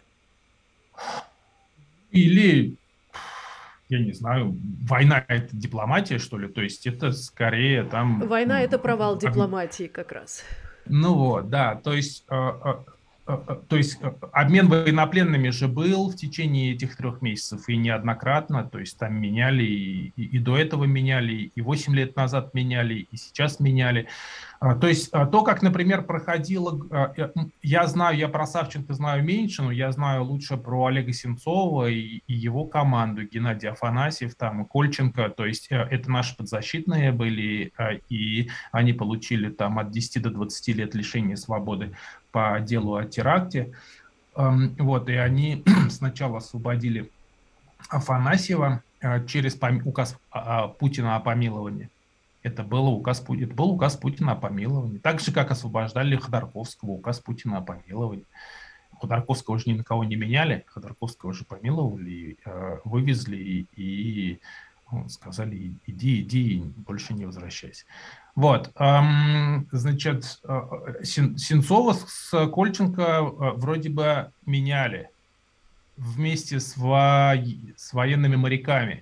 Или... я не знаю, война – это дипломатия, что ли? То есть это скорее там… Война – это провал дипломатии как раз. Ну вот, да, то есть, э, э, э, то есть обмен военнопленными же был в течение этих трех месяцев и неоднократно, то есть там меняли, и, и, и до этого меняли, и восемь лет назад меняли, и сейчас меняли. То есть то, как, например, проходило, я знаю, я про Савченко знаю меньше, но я знаю лучше про Олега Сенцова и, и его команду, Геннадий Афанасьев, там, и Кольченко, то есть это наши подзащитные были, и они получили там от десяти до двадцати лет лишения свободы по делу о теракте. Вот, и они сначала освободили Афанасьева через указ Путина о помиловании. Это, было указ, это был указ Путина о помиловании. Так же, как освобождали Ходорковского, указ Путина о помиловании. Ходорковского уже ни на кого не меняли, Ходорковского уже помиловали, вывезли и, и сказали, иди, иди, больше не возвращайся. Вот, значит, Сенцова с Кольченко вроде бы меняли вместе с, во... с военными моряками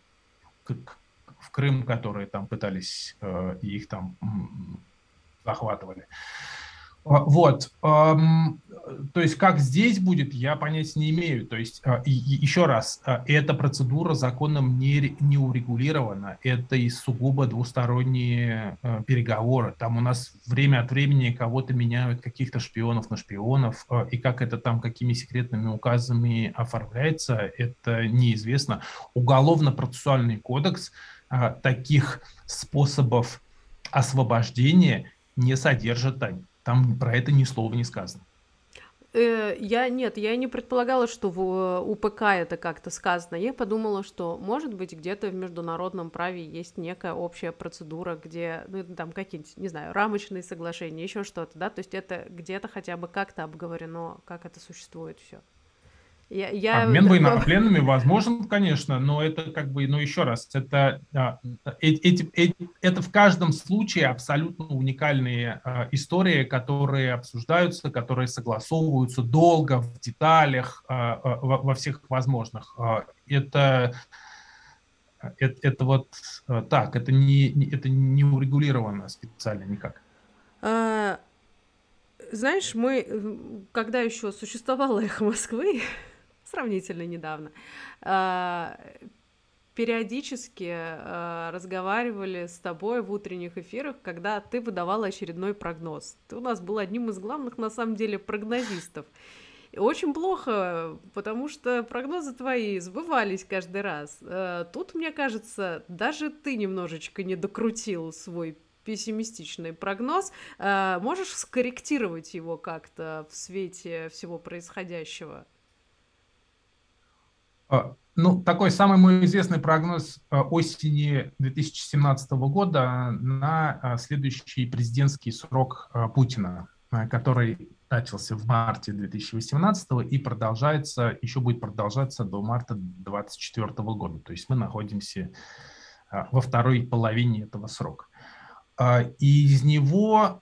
в Крым, которые там пытались, э, их там м, захватывали. Вот. Эм, то есть как здесь будет, я понятия не имею. То есть, э, и, и еще раз, э, эта процедура законом не, не урегулирована. Это и сугубо двусторонние э, переговоры. Там у нас время от времени кого-то меняют, каких-то шпионов на шпионов. Э, и как это там, какими секретными указами оформляется, это неизвестно. Уголовно-процессуальный кодекс таких способов освобождения не содержит, Тань. Там про это ни слова не сказано. Я нет, я не предполагала, что в УПК это как-то сказано. Я подумала, что, может быть, где-то в международном праве есть некая общая процедура, где, ну, там какие-нибудь, не знаю, рамочные соглашения, еще что-то, да, то есть это где-то хотя бы как-то обговорено, как это существует все. Я, я... Обмен военнопленными возможен, конечно, но это как бы, ну еще раз, это, эти, эти, это в каждом случае абсолютно уникальные истории, которые обсуждаются, которые согласовываются долго, в деталях, во, во всех возможных. Это, это, это вот так, это не, это не урегулировано специально никак. А, знаешь, мы, когда еще существовало «Эхо Москвы», сравнительно недавно, периодически разговаривали с тобой в утренних эфирах, когда ты выдавала очередной прогноз. Ты у нас был одним из главных, на самом деле, прогнозистов. И очень плохо, потому что прогнозы твои сбывались каждый раз. Тут, мне кажется, даже ты немножечко не докрутил свой пессимистичный прогноз. Можешь скорректировать его как-то в свете всего происходящего? Ну, такой самый мой известный прогноз осени две тысячи семнадцатого года на следующий президентский срок Путина, который начался в марте две тысячи восемнадцатого и продолжается, еще будет продолжаться до марта две тысячи двадцать четвёртого года. То есть мы находимся во второй половине этого срока. И из него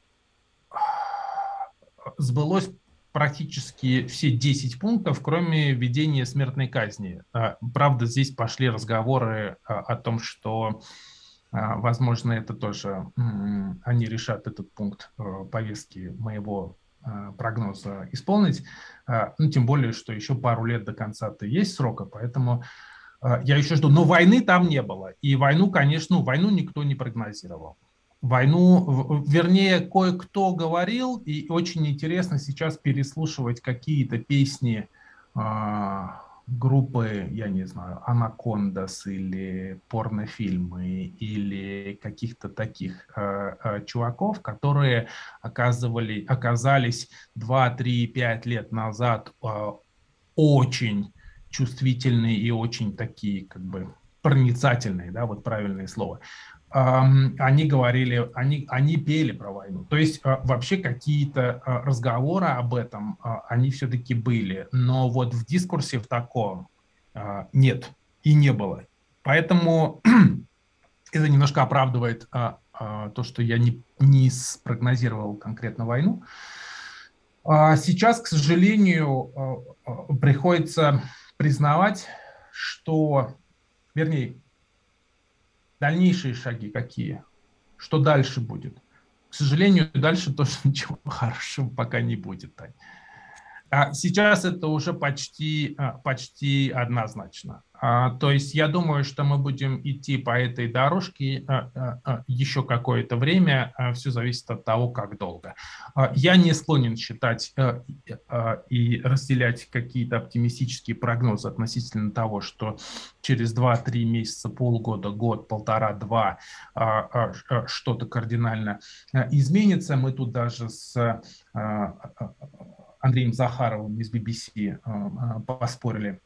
сбылось практически все десять пунктов, кроме введения смертной казни. Правда, здесь пошли разговоры о том, что, возможно, это тоже они решат этот пункт повестки моего прогноза исполнить. Ну, тем более, что еще пару лет до конца-то есть срока, поэтому я еще жду. Но войны там не было. И войну, конечно, войну никто не прогнозировал. войну, вернее, кое-кто говорил, и очень интересно сейчас переслушивать какие-то песни а, группы, я не знаю, Анакондас или порнофильмы, или каких-то таких а, а, чуваков, которые оказывали, оказались два, три, пять лет назад а, очень чувствительные и очень такие, как бы, проницательные, да, вот правильное слово. Они говорили, они, они пели про войну. То есть вообще какие-то разговоры об этом, они все-таки были. Но вот в дискурсе в таком нет и не было. Поэтому это немножко оправдывает то, что я не, не спрогнозировал конкретно войну. Сейчас, к сожалению, приходится признавать, что, вернее, дальнейшие шаги какие, что дальше будет. К сожалению, дальше тоже ничего хорошего пока не будет, Тань. А сейчас это уже почти, почти однозначно. То есть я думаю, что мы будем идти по этой дорожке еще какое-то время. Все зависит от того, как долго. Я не склонен считать и разделять какие-то оптимистические прогнозы относительно того, что через два-три месяца, полгода, год, полтора-два что-то кардинально изменится. Мы тут даже с Андреем Захаровым из би би си поспорили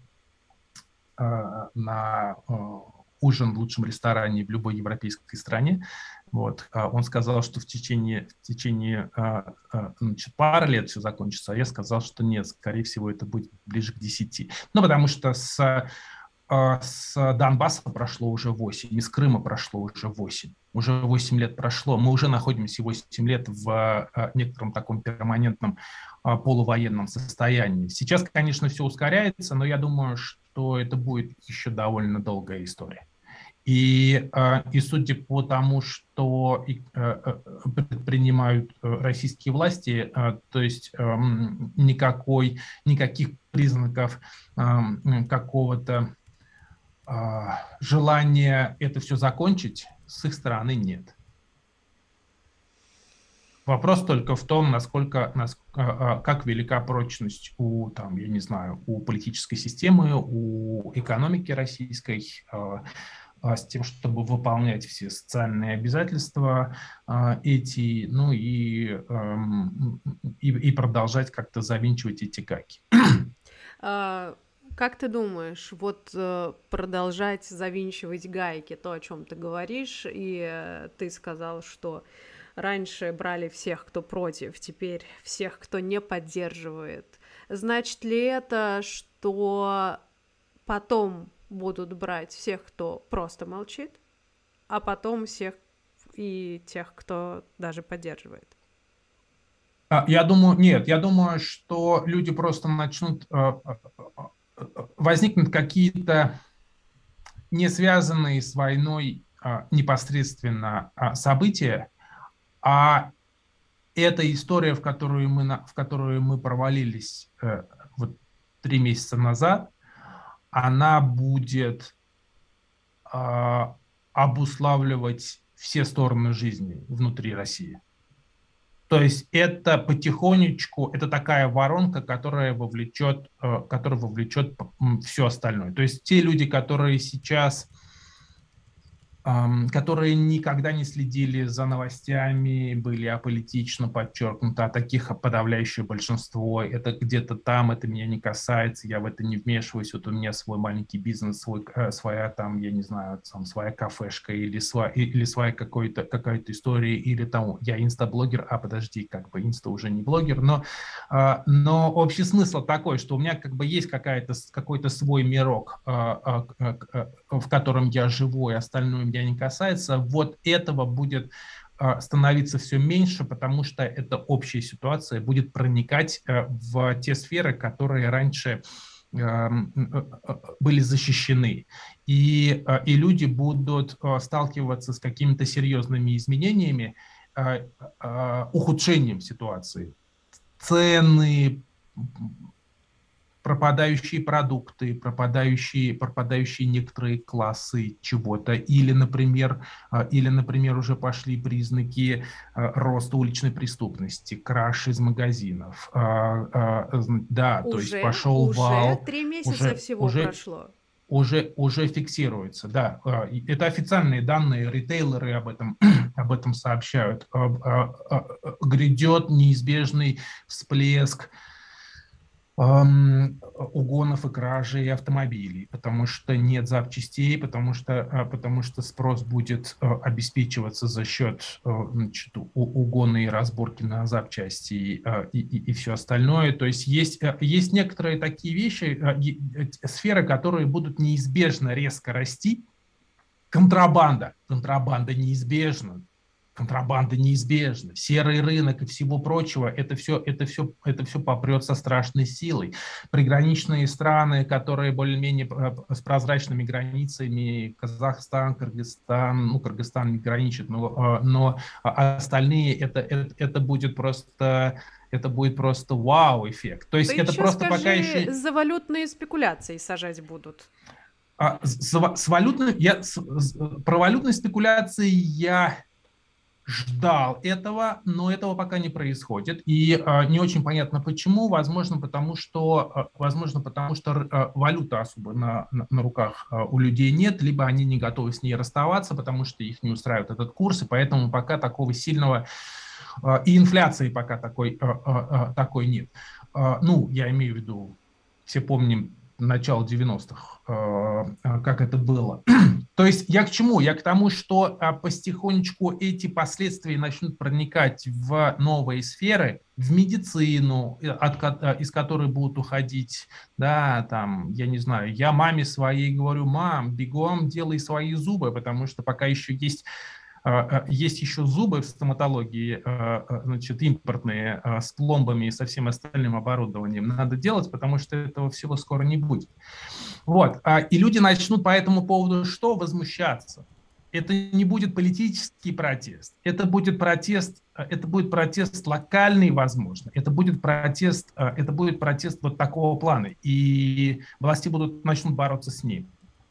на ужин в лучшем ресторане в любой европейской стране. Вот. Он сказал, что в течение, в течение значит, пары лет все закончится, а я сказал, что нет, скорее всего, это будет ближе к десяти. Ну, потому что с, с Донбасса прошло уже восемь, из Крыма прошло уже восемь. Уже восемь лет прошло, мы уже находимся восемь лет в некотором таком перманентном полувоенном состоянии. Сейчас, конечно, все ускоряется, но я думаю, что это будет еще довольно долгая история. И, и судя по тому, что предпринимают российские власти, то есть никакой, никаких признаков какого-то желания это все закончить с их стороны нет. Вопрос только в том, насколько, насколько, как велика прочность у, там, я не знаю, у политической системы, у экономики российской, с тем, чтобы выполнять все социальные обязательства эти, ну и, и, и продолжать как-то завинчивать эти гайки. Как ты думаешь, вот э, продолжать завинчивать гайки, то, о чем ты говоришь, и э, ты сказал, что раньше брали всех, кто против, теперь всех, кто не поддерживает. Значит ли это, что потом будут брать всех, кто просто молчит, а потом всех и тех, кто даже поддерживает? Я думаю, нет, я думаю, что люди просто начнут... возникнут какие-то не связанные с войной а, непосредственно а, события, а эта история, в которую мы, в которую мы провалились э, вот три месяца назад, она будет э, обуславливать все стороны жизни внутри России. То есть это потихонечку, это такая воронка, которая вовлечет, которая вовлечет все остальное. То есть те люди, которые сейчас, которые никогда не следили за новостями, были аполитично подчеркнуты, а таких подавляющее большинство, это где-то там, это меня не касается, я в это не вмешиваюсь, вот у меня свой маленький бизнес, свой, своя там, я не знаю, там, своя кафешка или, своя, или своя какой-то, какая-то история, или там я инстаблогер, а подожди, как бы инста уже не блогер, но, но общий смысл такой, что у меня как бы есть какая-то, какой-то свой мирок, в котором я живу, и остальное меня не касается, вот этого будет становиться все меньше, потому что эта общая ситуация будет проникать в те сферы, которые раньше были защищены. И, и люди будут сталкиваться с какими-то серьезными изменениями, ухудшением ситуации. Цены, пропадающие продукты, пропадающие, пропадающие некоторые классы чего-то, или, например, или, например, уже пошли признаки роста уличной преступности, краж из магазинов. Да, то есть Уже, пошел уже вал, три месяца уже, всего уже прошло. уже, уже фиксируется, да. Это официальные данные, ритейлеры об этом, об этом сообщают. Грядет неизбежный всплеск угонов и кражей автомобилей, потому что нет запчастей, потому что, потому что спрос будет обеспечиваться за счет, значит, угона и разборки на запчасти и, и, и все остальное. То есть есть, есть некоторые такие вещи, сферы, которые будут неизбежно резко расти. Контрабанда. Контрабанда неизбежна. Контрабанда неизбежна, серый рынок и всего прочего, это все, это все, это все попрет со страшной силой. Приграничные страны, которые более-менее с прозрачными границами, Казахстан, Кыргызстан, ну, Кыргызстан не граничит, но, но остальные, это, это, это будет просто, это будет просто вау-эффект. То есть Ты это еще просто пока скажи, еще... за валютные спекуляции сажать будут. А, с, с валютной, я, с, про валютные спекуляции я ждал этого, но этого пока не происходит. И э, не очень понятно почему. Возможно, потому что, э, возможно, потому что э, валюты особо на, на, на руках э, у людей нет, либо они не готовы с ней расставаться, потому что их не устраивает этот курс, и поэтому пока такого сильного... Э, и инфляции пока такой, э, э, такой нет. Э, ну, я имею в виду, все помним начало девяностых, как это было. То есть я к чему? Я к тому, что потихонечку эти последствия начнут проникать в новые сферы, в медицину, от, из которой будут уходить, да, там, я не знаю, я маме своей говорю: мам, бегом делай свои зубы, потому что пока еще есть... Есть еще зубы в стоматологии, значит, импортные, с пломбами и со всем остальным оборудованием. Надо делать, потому что этого всего скоро не будет. Вот. И люди начнут по этому поводу что? Возмущаться. Это не будет политический протест, это будет протест, это будет протест локальный, возможно, это будет протест, это будет протест вот такого плана, и власти будут, начнут бороться с ним.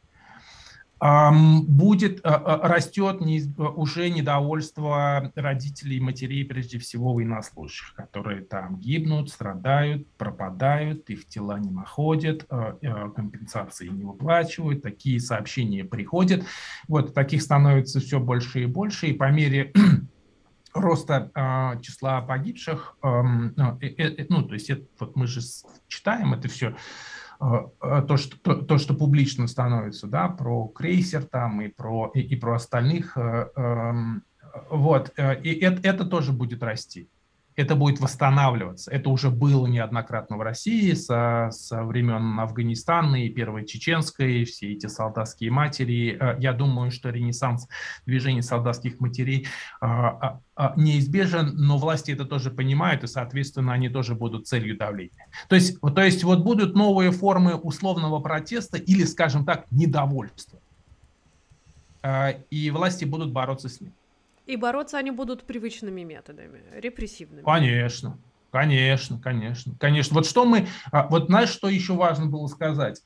Будет, растет уже недовольство родителей и матерей, прежде всего военнослужащих, которые там гибнут, страдают, пропадают, их тела не находят, компенсации не выплачивают, такие сообщения приходят. Вот таких становится все больше и больше, и по мере роста э, числа погибших, э, э, э, ну, то есть это, вот мы же читаем это все, то что, то, то, что публично становится, да, про крейсер там и про, и, и про остальных, э, э, вот, и это, это тоже будет расти. Это будет восстанавливаться. Это уже было неоднократно в России со, со времен Афганистана и Первой Чеченской, все эти солдатские матери. Я думаю, что ренессанс движения солдатских матерей неизбежен, но власти это тоже понимают, и, соответственно, они тоже будут целью давления. То есть, то есть вот будут новые формы условного протеста или, скажем так, недовольства. И власти будут бороться с ним. И бороться они будут привычными методами, репрессивными. Конечно, конечно, конечно, конечно. Вот что мы, вот знаешь, что еще важно было сказать?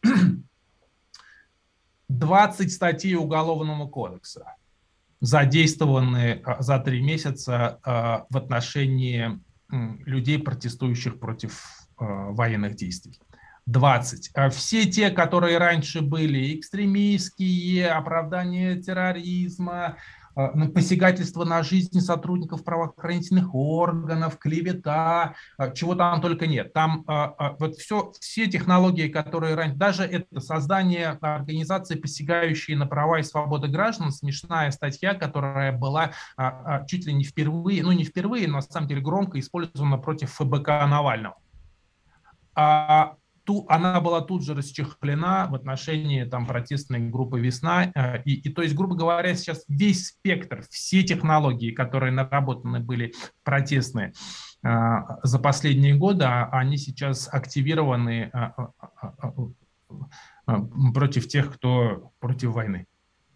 двадцать статей Уголовного кодекса задействованы за три месяца в отношении людей, протестующих против военных действий. двадцать. Все те, которые раньше были экстремистские, оправдание терроризма, посягательство на жизнь сотрудников правоохранительных органов, клевета, чего там только нет. Там вот все, все технологии, которые раньше, даже это создание организации, посягающей на права и свободы граждан, смешная статья, которая была чуть ли не впервые, ну не впервые, но на самом деле громко использована против ФБК Навального. А ту, она была тут же расчехлена в отношении там протестной группы «Весна». И, и то есть, грубо говоря, сейчас весь спектр, все технологии, которые наработаны были протестные а, за последние годы, они сейчас активированы а, а, а, против тех, кто против войны.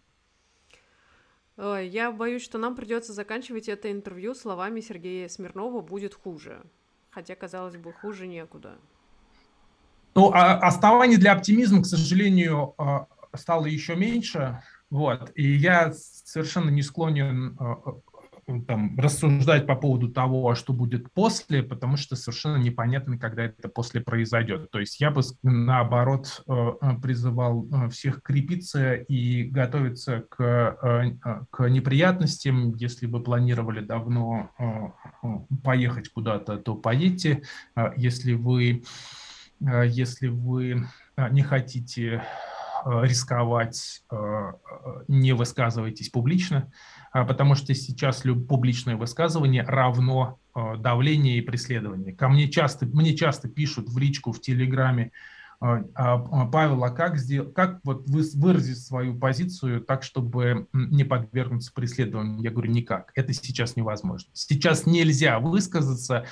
Я боюсь, что нам придется заканчивать это интервью словами Сергея Смирнова: будет хуже. Хотя, казалось бы, хуже некуда. Ну, а оснований для оптимизма, к сожалению, а, стало еще меньше. Вот. И я совершенно не склонен а, а, там, рассуждать по поводу того, что будет после, потому что совершенно непонятно, когда это после произойдет. То есть я бы, наоборот, а, призывал всех крепиться и готовиться к, а, к неприятностям. Если вы планировали давно а, поехать куда-то, то поедьте. А Если вы если вы не хотите рисковать, не высказывайтесь публично, потому что сейчас публичное высказывание равно давление и преследование. Ко мне часто, мне часто пишут в личку, в Телеграме: Павел, а как, сделать, как вот выразить свою позицию так, чтобы не подвергнуться преследованию? Я говорю, никак. Это сейчас невозможно. Сейчас нельзя высказаться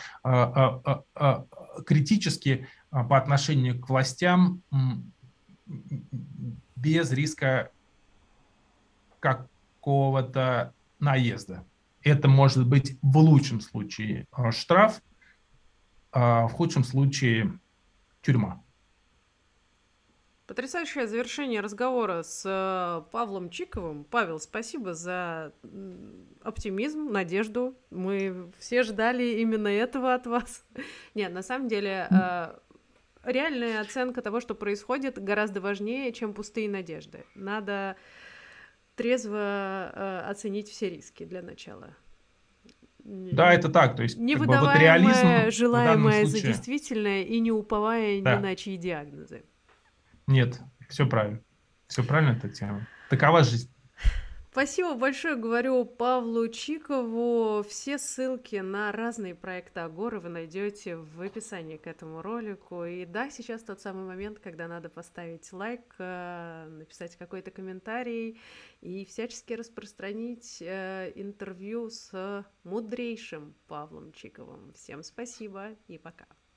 критически по отношению к властям без риска какого-то наезда. Это может быть в лучшем случае штраф, а в худшем случае тюрьма. Потрясающее завершение разговора с Павлом Чиковым. Павел, спасибо за оптимизм, надежду. Мы все ждали именно этого от вас. Нет, на самом деле, реальная оценка того, что происходит, гораздо важнее, чем пустые надежды. Надо трезво оценить все риски для начала. Да, это так. То есть, не как бы, вот реализм желаемое за случае... действительное и не уповая да. ни на чьи диагнозы. Нет, все правильно. Все правильно, Татьяна. Такова жизнь. Спасибо большое, говорю Павлу Чикову. Все ссылки на разные проекты Агоры вы найдете в описании к этому ролику. И да, сейчас тот самый момент, когда надо поставить лайк, написать какой-то комментарий и всячески распространить интервью с мудрейшим Павлом Чиковым. Всем спасибо и пока.